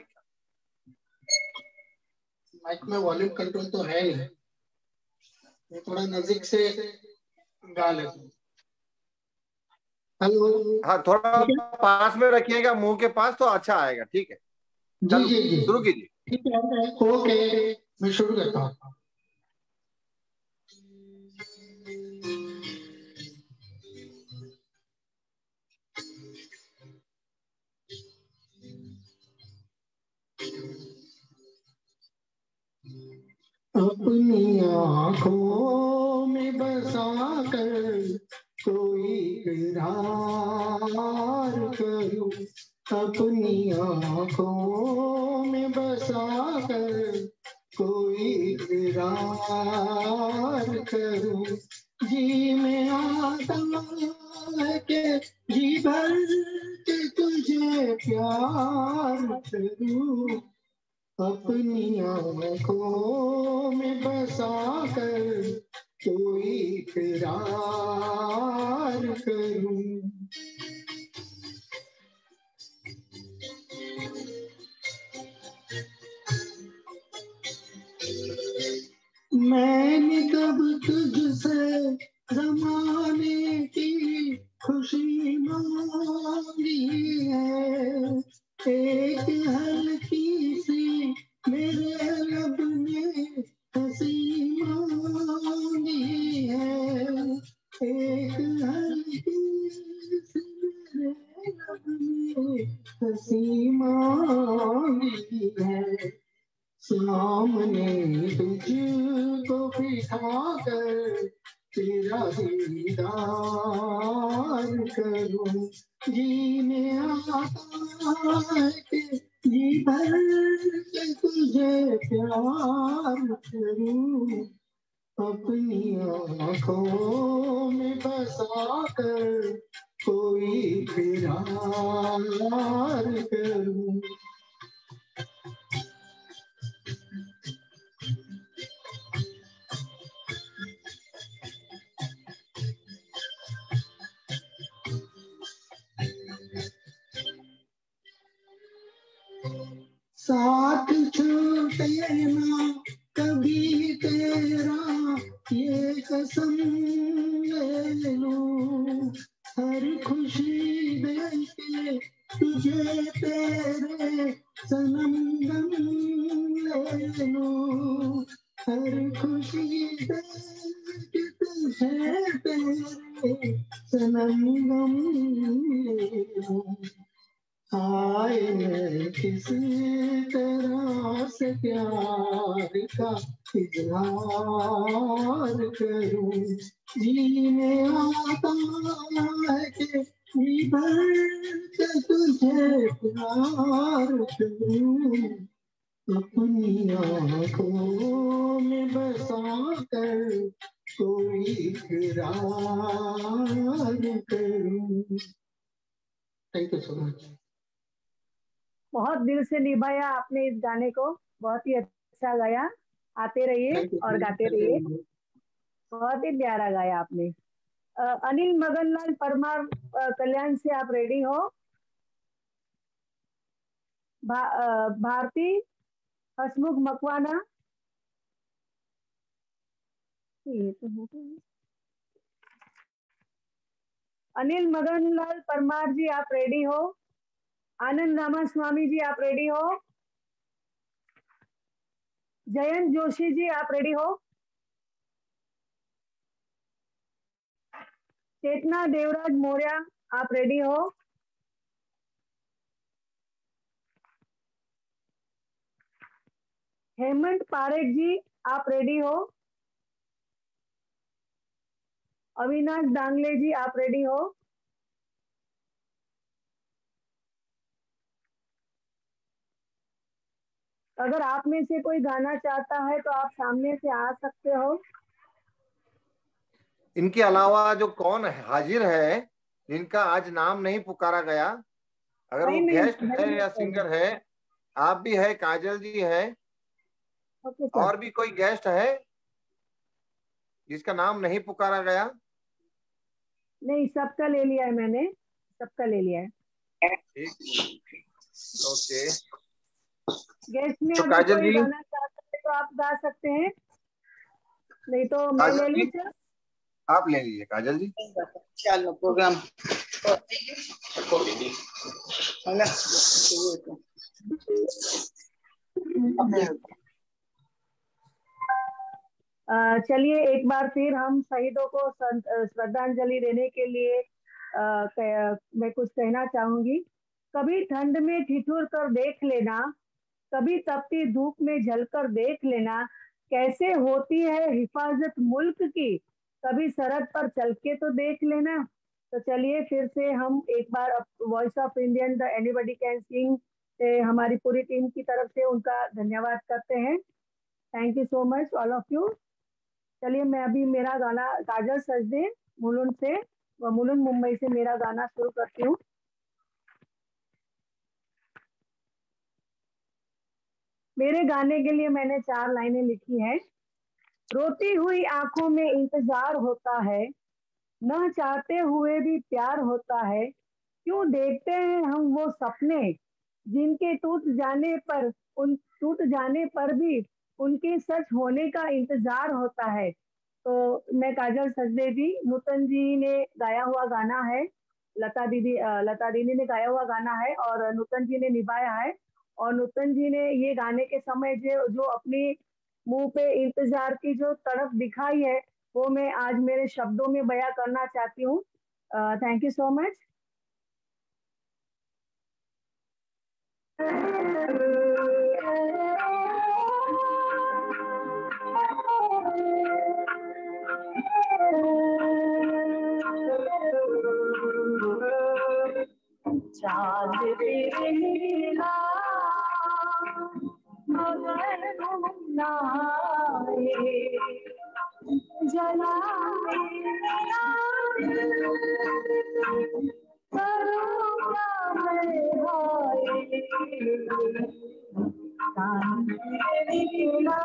माइक में वॉल्यूम कंट्रोल तो है नहीं, मैं थोड़ा नजदीक से गा लेता हूँ। हेलो। हाँ, थोड़ा पास में रखिएगा, मुंह के पास, तो अच्छा आएगा। ठीक है, जी जी जी, शुरू कीजिए। ठीक है, ओके, मैं शुरू करता हूँ। अपनी आँखों में बसा कर कोई इकरार करूं, अपनी आँखों में बसा कर कोई इकरार करूं। जी में आता है के जी भर के तुझे प्यार करूं, अपनी आँखों में बसा कर कोई इकरार करूं। मैंने कब तुझसे ज़माने की खुशी मांगी है, एक हल्की सी मेरे लब ने हंसी मांगी है, एक हल्की सी मेरे लब ने हंसी मांगी है। सामने तुझको बिठा कर तेरा दीदार करूं, जी में आता है कि जी भर के तुझे प्यार करूं, अपनी आँखों में बसा कर कोई इकरार करूं। साथ छूटे ना कभी तेरा ये कसम ले लूं, हर खुशी देके तुझे तेरे सनम गम ले लूं, हर खुशी देके तुझे तेरे सनम गम ले लूं। हाय मैं किसी तरह से प्यार का इजहार करूं, जी में आता है कि जी भर के तुझे प्यार करूं, अपनी आँखों में बसा कर कोई इकरार करूं। Thank you so much. बहुत दिल से निभाया आपने इस गाने को, बहुत ही अच्छा गाया। आते रहिए और गाते रहिए, बहुत ही प्यारा गाया आपने। अनिल मगनलाल परमार कल्याण से आप रेडी हो? भारती हसमुख मकवाना, अनिल मगनलाल परमार जी आप रेडी हो? आनंद रामा स्वामी जी आप रेडी हो? जयंत जोशी जी आप रेडी हो? चेतना देवराज मौर्य आप रेडी हो? हेमंत पारेख जी आप रेडी हो? अविनाश डांगले जी आप रेडी हो? अगर आप में से कोई गाना चाहता है तो आप सामने से आ सकते हो। इनके अलावा जो कौन हाजिर है जिनका आज नाम नहीं पुकारा गया, अगर वो गेस्ट है या सिंगर है, आप भी है, काजल जी है, और भी कोई गेस्ट है जिसका नाम नहीं पुकारा गया? नहीं, सबका ले लिया है मैंने, सबका ले लिया है। ओके, गेस्ट में तो अगर काजल कोई जी, गाना चाहता है तो आप गा सकते हैं, नहीं तो मैं ले लूं क्या? आप ले लीजिए काजल जी। चलो प्रोग्राम चलिए एक बार फिर हम शहीदों को श्रद्धांजलि देने के लिए मैं कुछ कहना चाहूंगी। कभी ठंड में ठिठुर कर देख लेना, कभी तपती धूप में जलकर देख लेना, कैसे होती है हिफाजत मुल्क की, कभी सरहद पर चल के तो देख लेना। तो चलिए फिर से हम एक बार voice of Indian the anybody can sing से हमारी पूरी टीम की तरफ से उनका धन्यवाद करते हैं। Thank you so much all of you. चलिए मैं अभी मेरा गाना काजल सजदे मुलुंड से, मुलुंड मुंबई से मेरा गाना शुरू करती हूँ। मेरे गाने के लिए मैंने 4 लाइनें लिखी हैं। रोती हुई आंखों में इंतजार होता है, न चाहते हुए भी प्यार होता है, क्यों देखते हैं हम वो सपने जिनके टूट जाने पर भी उनके सच होने का इंतजार होता है। तो मैं काजल सजदे जी, नूतन जी ने गाया हुआ गाना है, लता दीदी ने गाया हुआ गाना है और नूतन जी ने निभाया है। और नूतन जी ने ये गाने के समय जो अपनी मुंह पे इंतजार की जो तड़प दिखाई है वो मैं आज मेरे शब्दों में बयां करना चाहती हूँ। Thank you so much. चांद पे नीला मगर ना आए, जलाए करूँगा मैं हाय, चांद पे नीला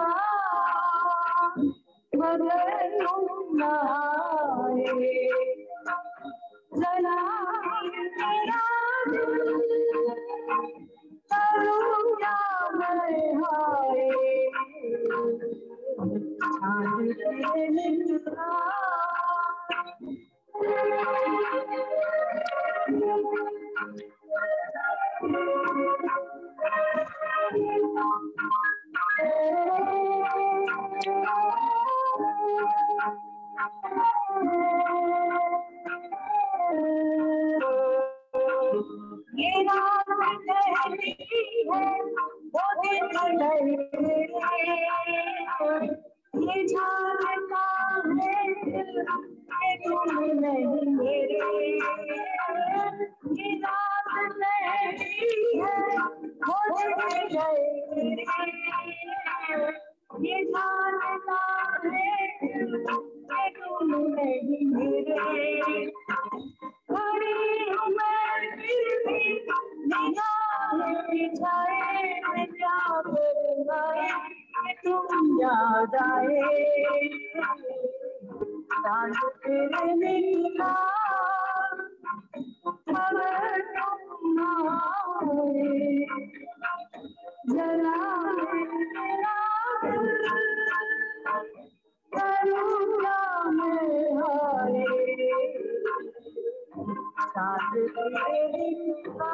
मगर ना आए, करूँगा मैं हाय, चांद पे नीला। ये रात कहती है वो दिन ढले, ये जानता है कि तुम नहीं मेरे, ये रात कहती है वो दिन ढले, ये जानता है कि तुम नहीं मेरे, खड़ी हूँ मैं फिर भी निगाहें बिछाए, क्या बताए तुम याद आए, चांद तेरे निकला मगर तुम ना आए, जलाए मेरा करूँगा मैं हाय, चांद तेरे निकला।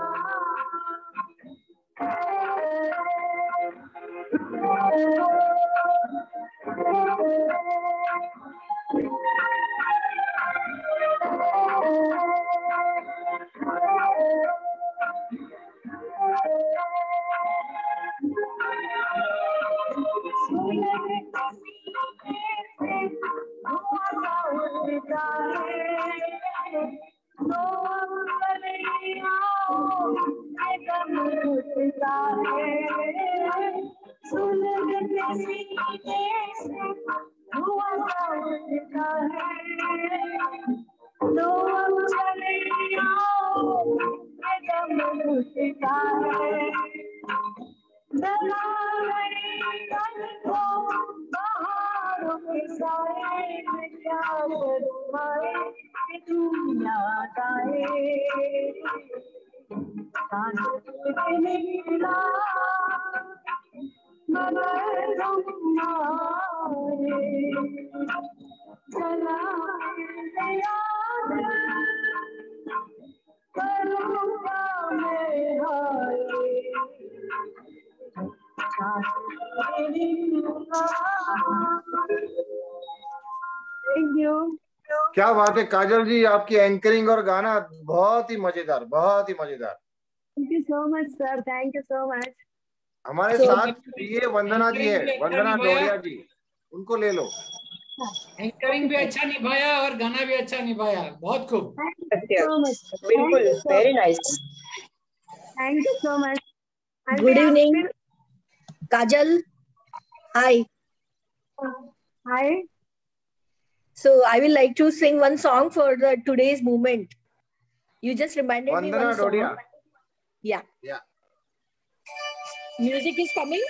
क्या बात है काजल जी, आपकी एंकरिंग और गाना बहुत ही मजेदार, बहुत ही मजेदार। Thank you so much sir, thank you so much. हमारे साथ ये वंदना जी है, वंदना डोरिया जी, उनको ले लो। एंकरिंग भी अच्छा निभाया और गाना भी अच्छा निभाया, बहुत खूब। बिल्कुल, very nice. Thank you so much. Good evening, Kajal. Hi. Hi. So I will like to sing one song for the today's movement. You just reminded me Vandana one song. Dodia. Yeah. Yeah. Music is coming.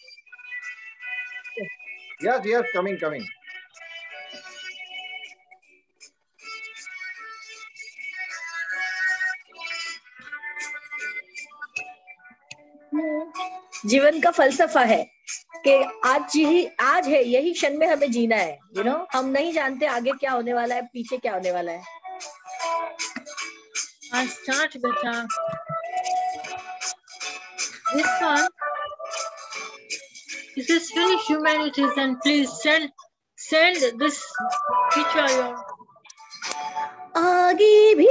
Yes, yes, coming, coming. जीवन का फलसफा है कि आज है, यही क्षण में हमें जीना है। हम नहीं जानते आगे क्या होने वाला है, पीछे क्या होने वाला है। Start beta. This one, this is Finnish Humanities, and please send this picture. आगे भी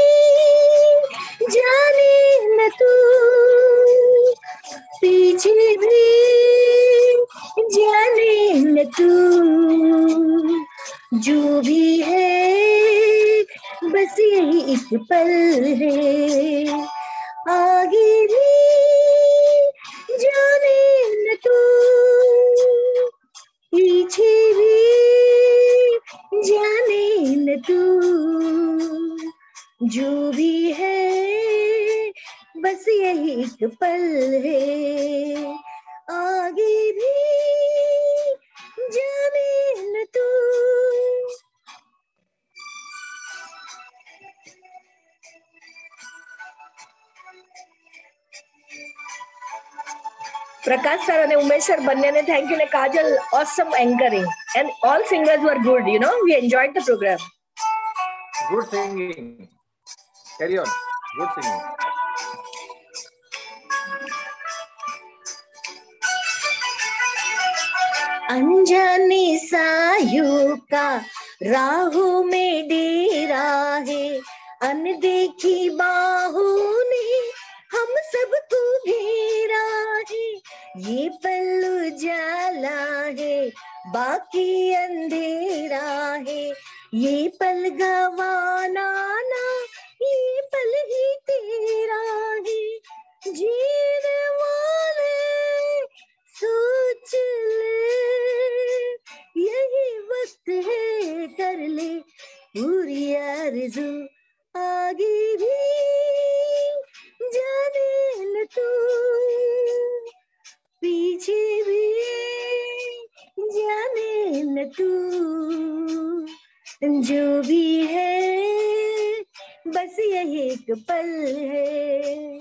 जाने न तू, पीछे भी जाने न तू, जो भी है बस यही एक पल है। आगे भी जाने न तू, पीछे भी जाने न तू, जो भी है बस यही एक पल है। आगे भी जाने न तू। Prakash sir and Umesh sir banne ne thank you ne Kajal, awesome anchoring and all singers were good, we enjoyed the program. Good singing. Carry on. Good singing. अनजाने सायों का राहों में डेरा है, अनदेखी बाहों ने हम सबको घेरा है। ये पल उजाला है, बाकी अंधेरा है, ये पल गवाना ना, ये पल ही तेरा है। जीने वाले सोच ले, यही वक्त है, कर ले पूरी आरज़ू। आगे भी जाने न तू, पीछे भी जाने न तू, जो भी है बस यही एक पल है।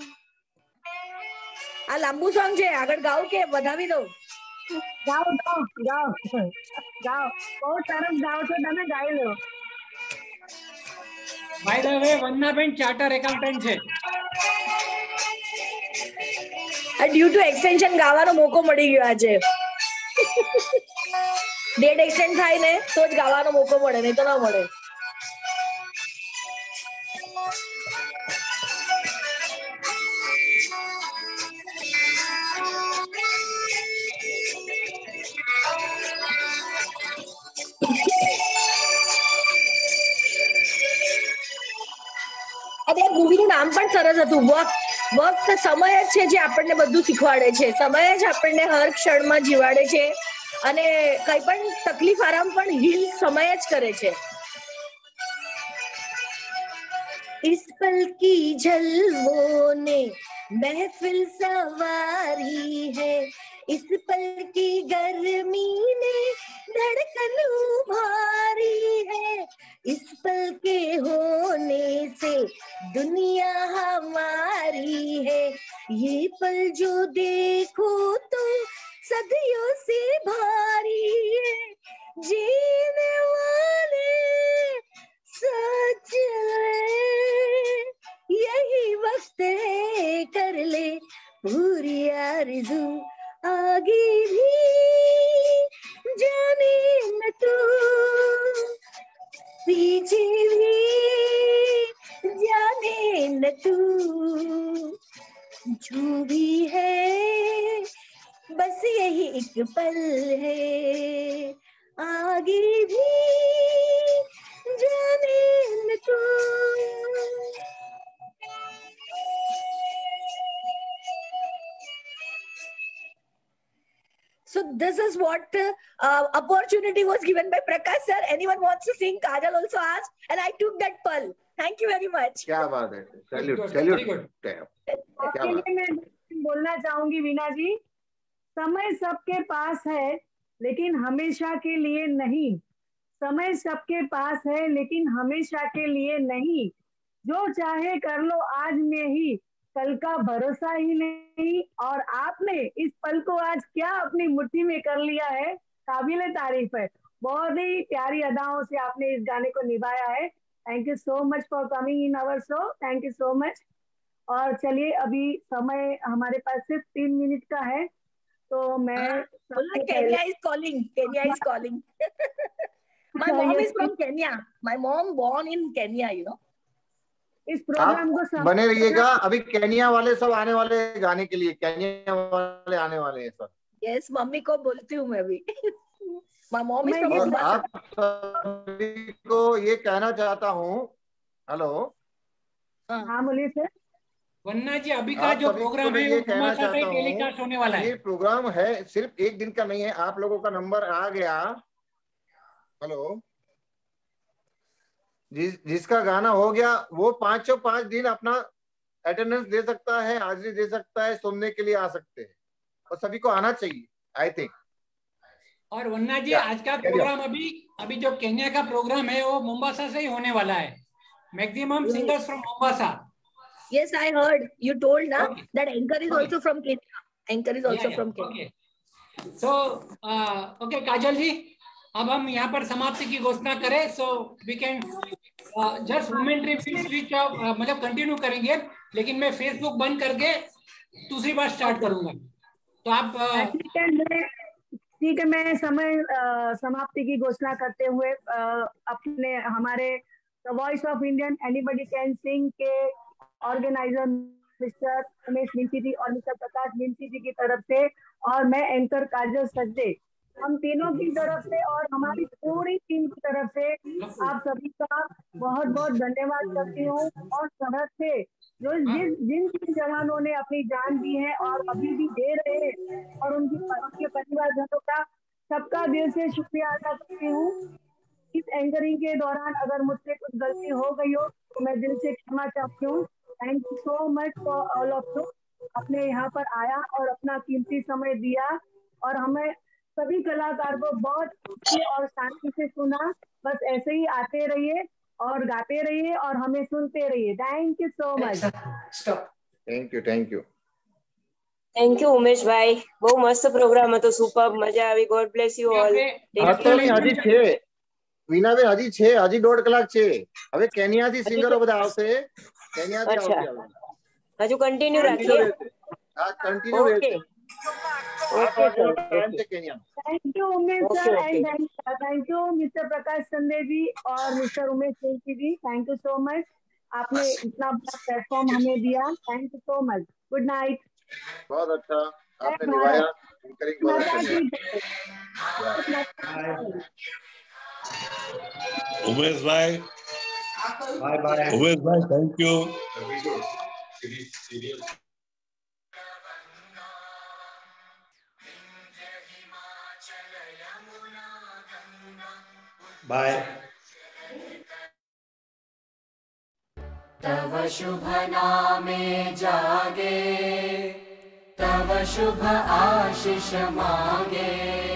आ लांबू सॉन्ग છે, આગળ ગાઓ કે વધાવી દો? ગાઓ ગાઓ ગાઓ ગાઓ, બહુ સરસ ગાઓ છો તમે, ગાઈ લો। બાય ધ વે વંદનાબેન ચાર્ટર એકાઉન્ટન્ટ છે। ડ્યુ ટુ એક્સટેન્શન ગાવાનો મોકો મળી ગયો આજે। ડેટ એક્સટેન્ડ થાય ને તો જ ગાવાનો મોકો મળે, નહીં તો ના મળે. અને એ મૂવીનું નામ પણ સરસ હતું, વક્ત સમય જ છે જે આપણને બધું શીખવાડે છે, સમય જ આપણને હર ક્ષણમાં જીવાડે છે અને કઈ પણ તકલીફ આરામ પણ હીલ સમય જ કરે છે. इस पल की झलकों ने महफिल सवारी है, इस पल की गर्मी ने धड़कन उभारी है, इस पल के होने से दुनिया हमारी है, ये पल जो देखो तो सदियों से भारी है, जीने वाले सच यही वक्त है, कर ले पूरी आरज़ू आगे भी जाने न तू, पीछे भी जाने न तू, जो भी है बस यही एक पल है, आगे भी जाने न तू. So this is what opportunity was given by Prakash sir. Anyone wants to sing? Kajal also asked, and I took that pal. Thank you very much. क्या बात है, सैल्यूट सैल्यूट. मैं बोलना चाहूंगी वीना जी, समय सबके पास है लेकिन हमेशा के लिए नहीं, समय सबके पास है लेकिन हमेशा के लिए नहीं, जो चाहे कर लो आज में ही, कल का भरोसा ही नहीं, और आपने इस पल को आज क्या अपनी मुट्ठी में कर लिया है, काबिले तारीफ है. बहुत ही प्यारी अदाओं से आपने इस गाने को निभाया है. Thank you so much for coming in our show, thank you so much. और चलिए अभी समय हमारे पास सिर्फ 3 मिनट का है, तो मैं Kenya is calling. Kenya is calling. My mom is from Kenya. My mom born in Kenya, you know. इस प्रोग्राम को बने रहिएगा. अभी केनिया वाले सब आने वाले गाने के लिए, केनिया वाले आने वाले हैं सब. यस, मम्मी को बोलती हूँ मैं भी. My mom is from और आप सभी को ये कहना चाहता हूँ. हेलो, हाँ बोलिए सर. वन्ना जी, अभी का जो प्रोग्राम है वो मुंबासा पे टेलीकास्ट होने वाला है. ये प्रोग्राम है सिर्फ 1 दिन का नहीं है. आप लोगों का नंबर आ गया. हेलो, जिसका गाना हो गया वो 5 दिन अपना अटेंडेंस दे सकता है, हाजिरी दे सकता है, सुनने के लिए आ सकते हैं, और सभी को आना चाहिए आई थिंक. और वन्ना जी, आज का प्रोग्राम अभी जो केन्या का प्रोग्राम है वो मुंबासा से ही होने वाला है. Maximum singers from Mombasa. Yes, I heard. You told na that anchor is also from Kenya. Anchor is also from Kenya. So, okay, Kajal ji, अब हम यहाँ पर समाप्ति की घोषणा करें. So we can just momentary switch off, मतलब कंटिन्यू करेंगे, लेकिन मैं फेसबुक बंद करके दूसरी बार स्टार्ट करूंगा. तो आप ठीक है. मैं समाप्ति की घोषणा करते हुए अपने हमारे voice of Indian anybody can sing के ऑर्गेनाइजर मिस्टर उमेश मिंची जी और मिस्टर प्रकाश मिंची जी की तरफ से, और मैं एंकर काजल सजदे, हम तीनों की तरफ से और हमारी पूरी टीम की तरफ से आप सभी का बहुत बहुत धन्यवाद करती हूँ. और सरहद से जो जिन जवानों ने अपनी जान दी है और अभी भी दे रहे हैं, और उनके परिवारजनों का सबका दिल से शुक्रिया अदा करती हूँ. इस एंकरिंग के दौरान अगर मुझसे कुछ गलती हो गई हो तो मैं दिल से क्षमा चाहती हूँ. Thank you so much for all of you. अपने यहाँ पर आया और अपना कीमती समय दिया, और हमें सभी कलाकार को बहुत अच्छे और शांति से सुना. बस ऐसे ही आते रहिए और गाते रहिए और हमें सुनते रहिए. Thank you so much. Thank you. Thank you. Thank you Umesh भाई, બહુ મસ્ત પ્રોગ્રામ હતો. સુપર, મજા આવી. God bless you all. હજી છે વીનાબેન, હજી છે, હજી 1.5 કલાક છે. હવે કેન્યાથી સિંગરો બધા આવશે. કેન્યાથી આવશે. હજુ કન્ટિન્યુ રાખીએ. હા, કન્ટિન્યુ રહેશે. Okay, sir. Kenya. Thank you, Umesh sir, and thank you, Mr. Prakash Sande ji और Mr. Umesh Singh ji. Thank you so much. आपने इतना बड़ा प्लेटफॉर्म हमें दिया। Thank you so much. Good night. बहुत अच्छा आपने निभाया। माता की उमेश भाई, बाय बाय। उमेश भाई, थैंक यू। बाय। तव शुभ नामे जागे, तव शुभ आशीष मागे,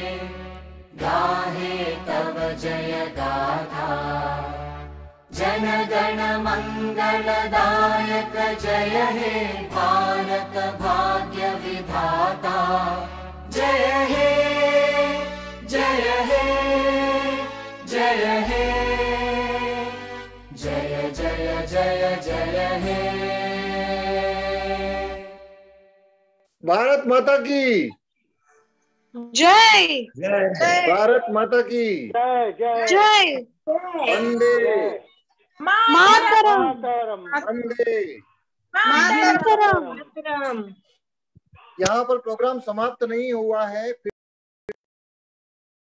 गाहे तव जय गाथा। जन गण मंगलदायक जय हे भारत भाग्य विधाता। जय हे जय हे जय हे जय जय जय जय हे। भारत माता की जय। भारत माता की जय। वंदे मातरम। वंदे मातरम। यहाँ पर प्रोग्राम समाप्त नहीं हुआ है।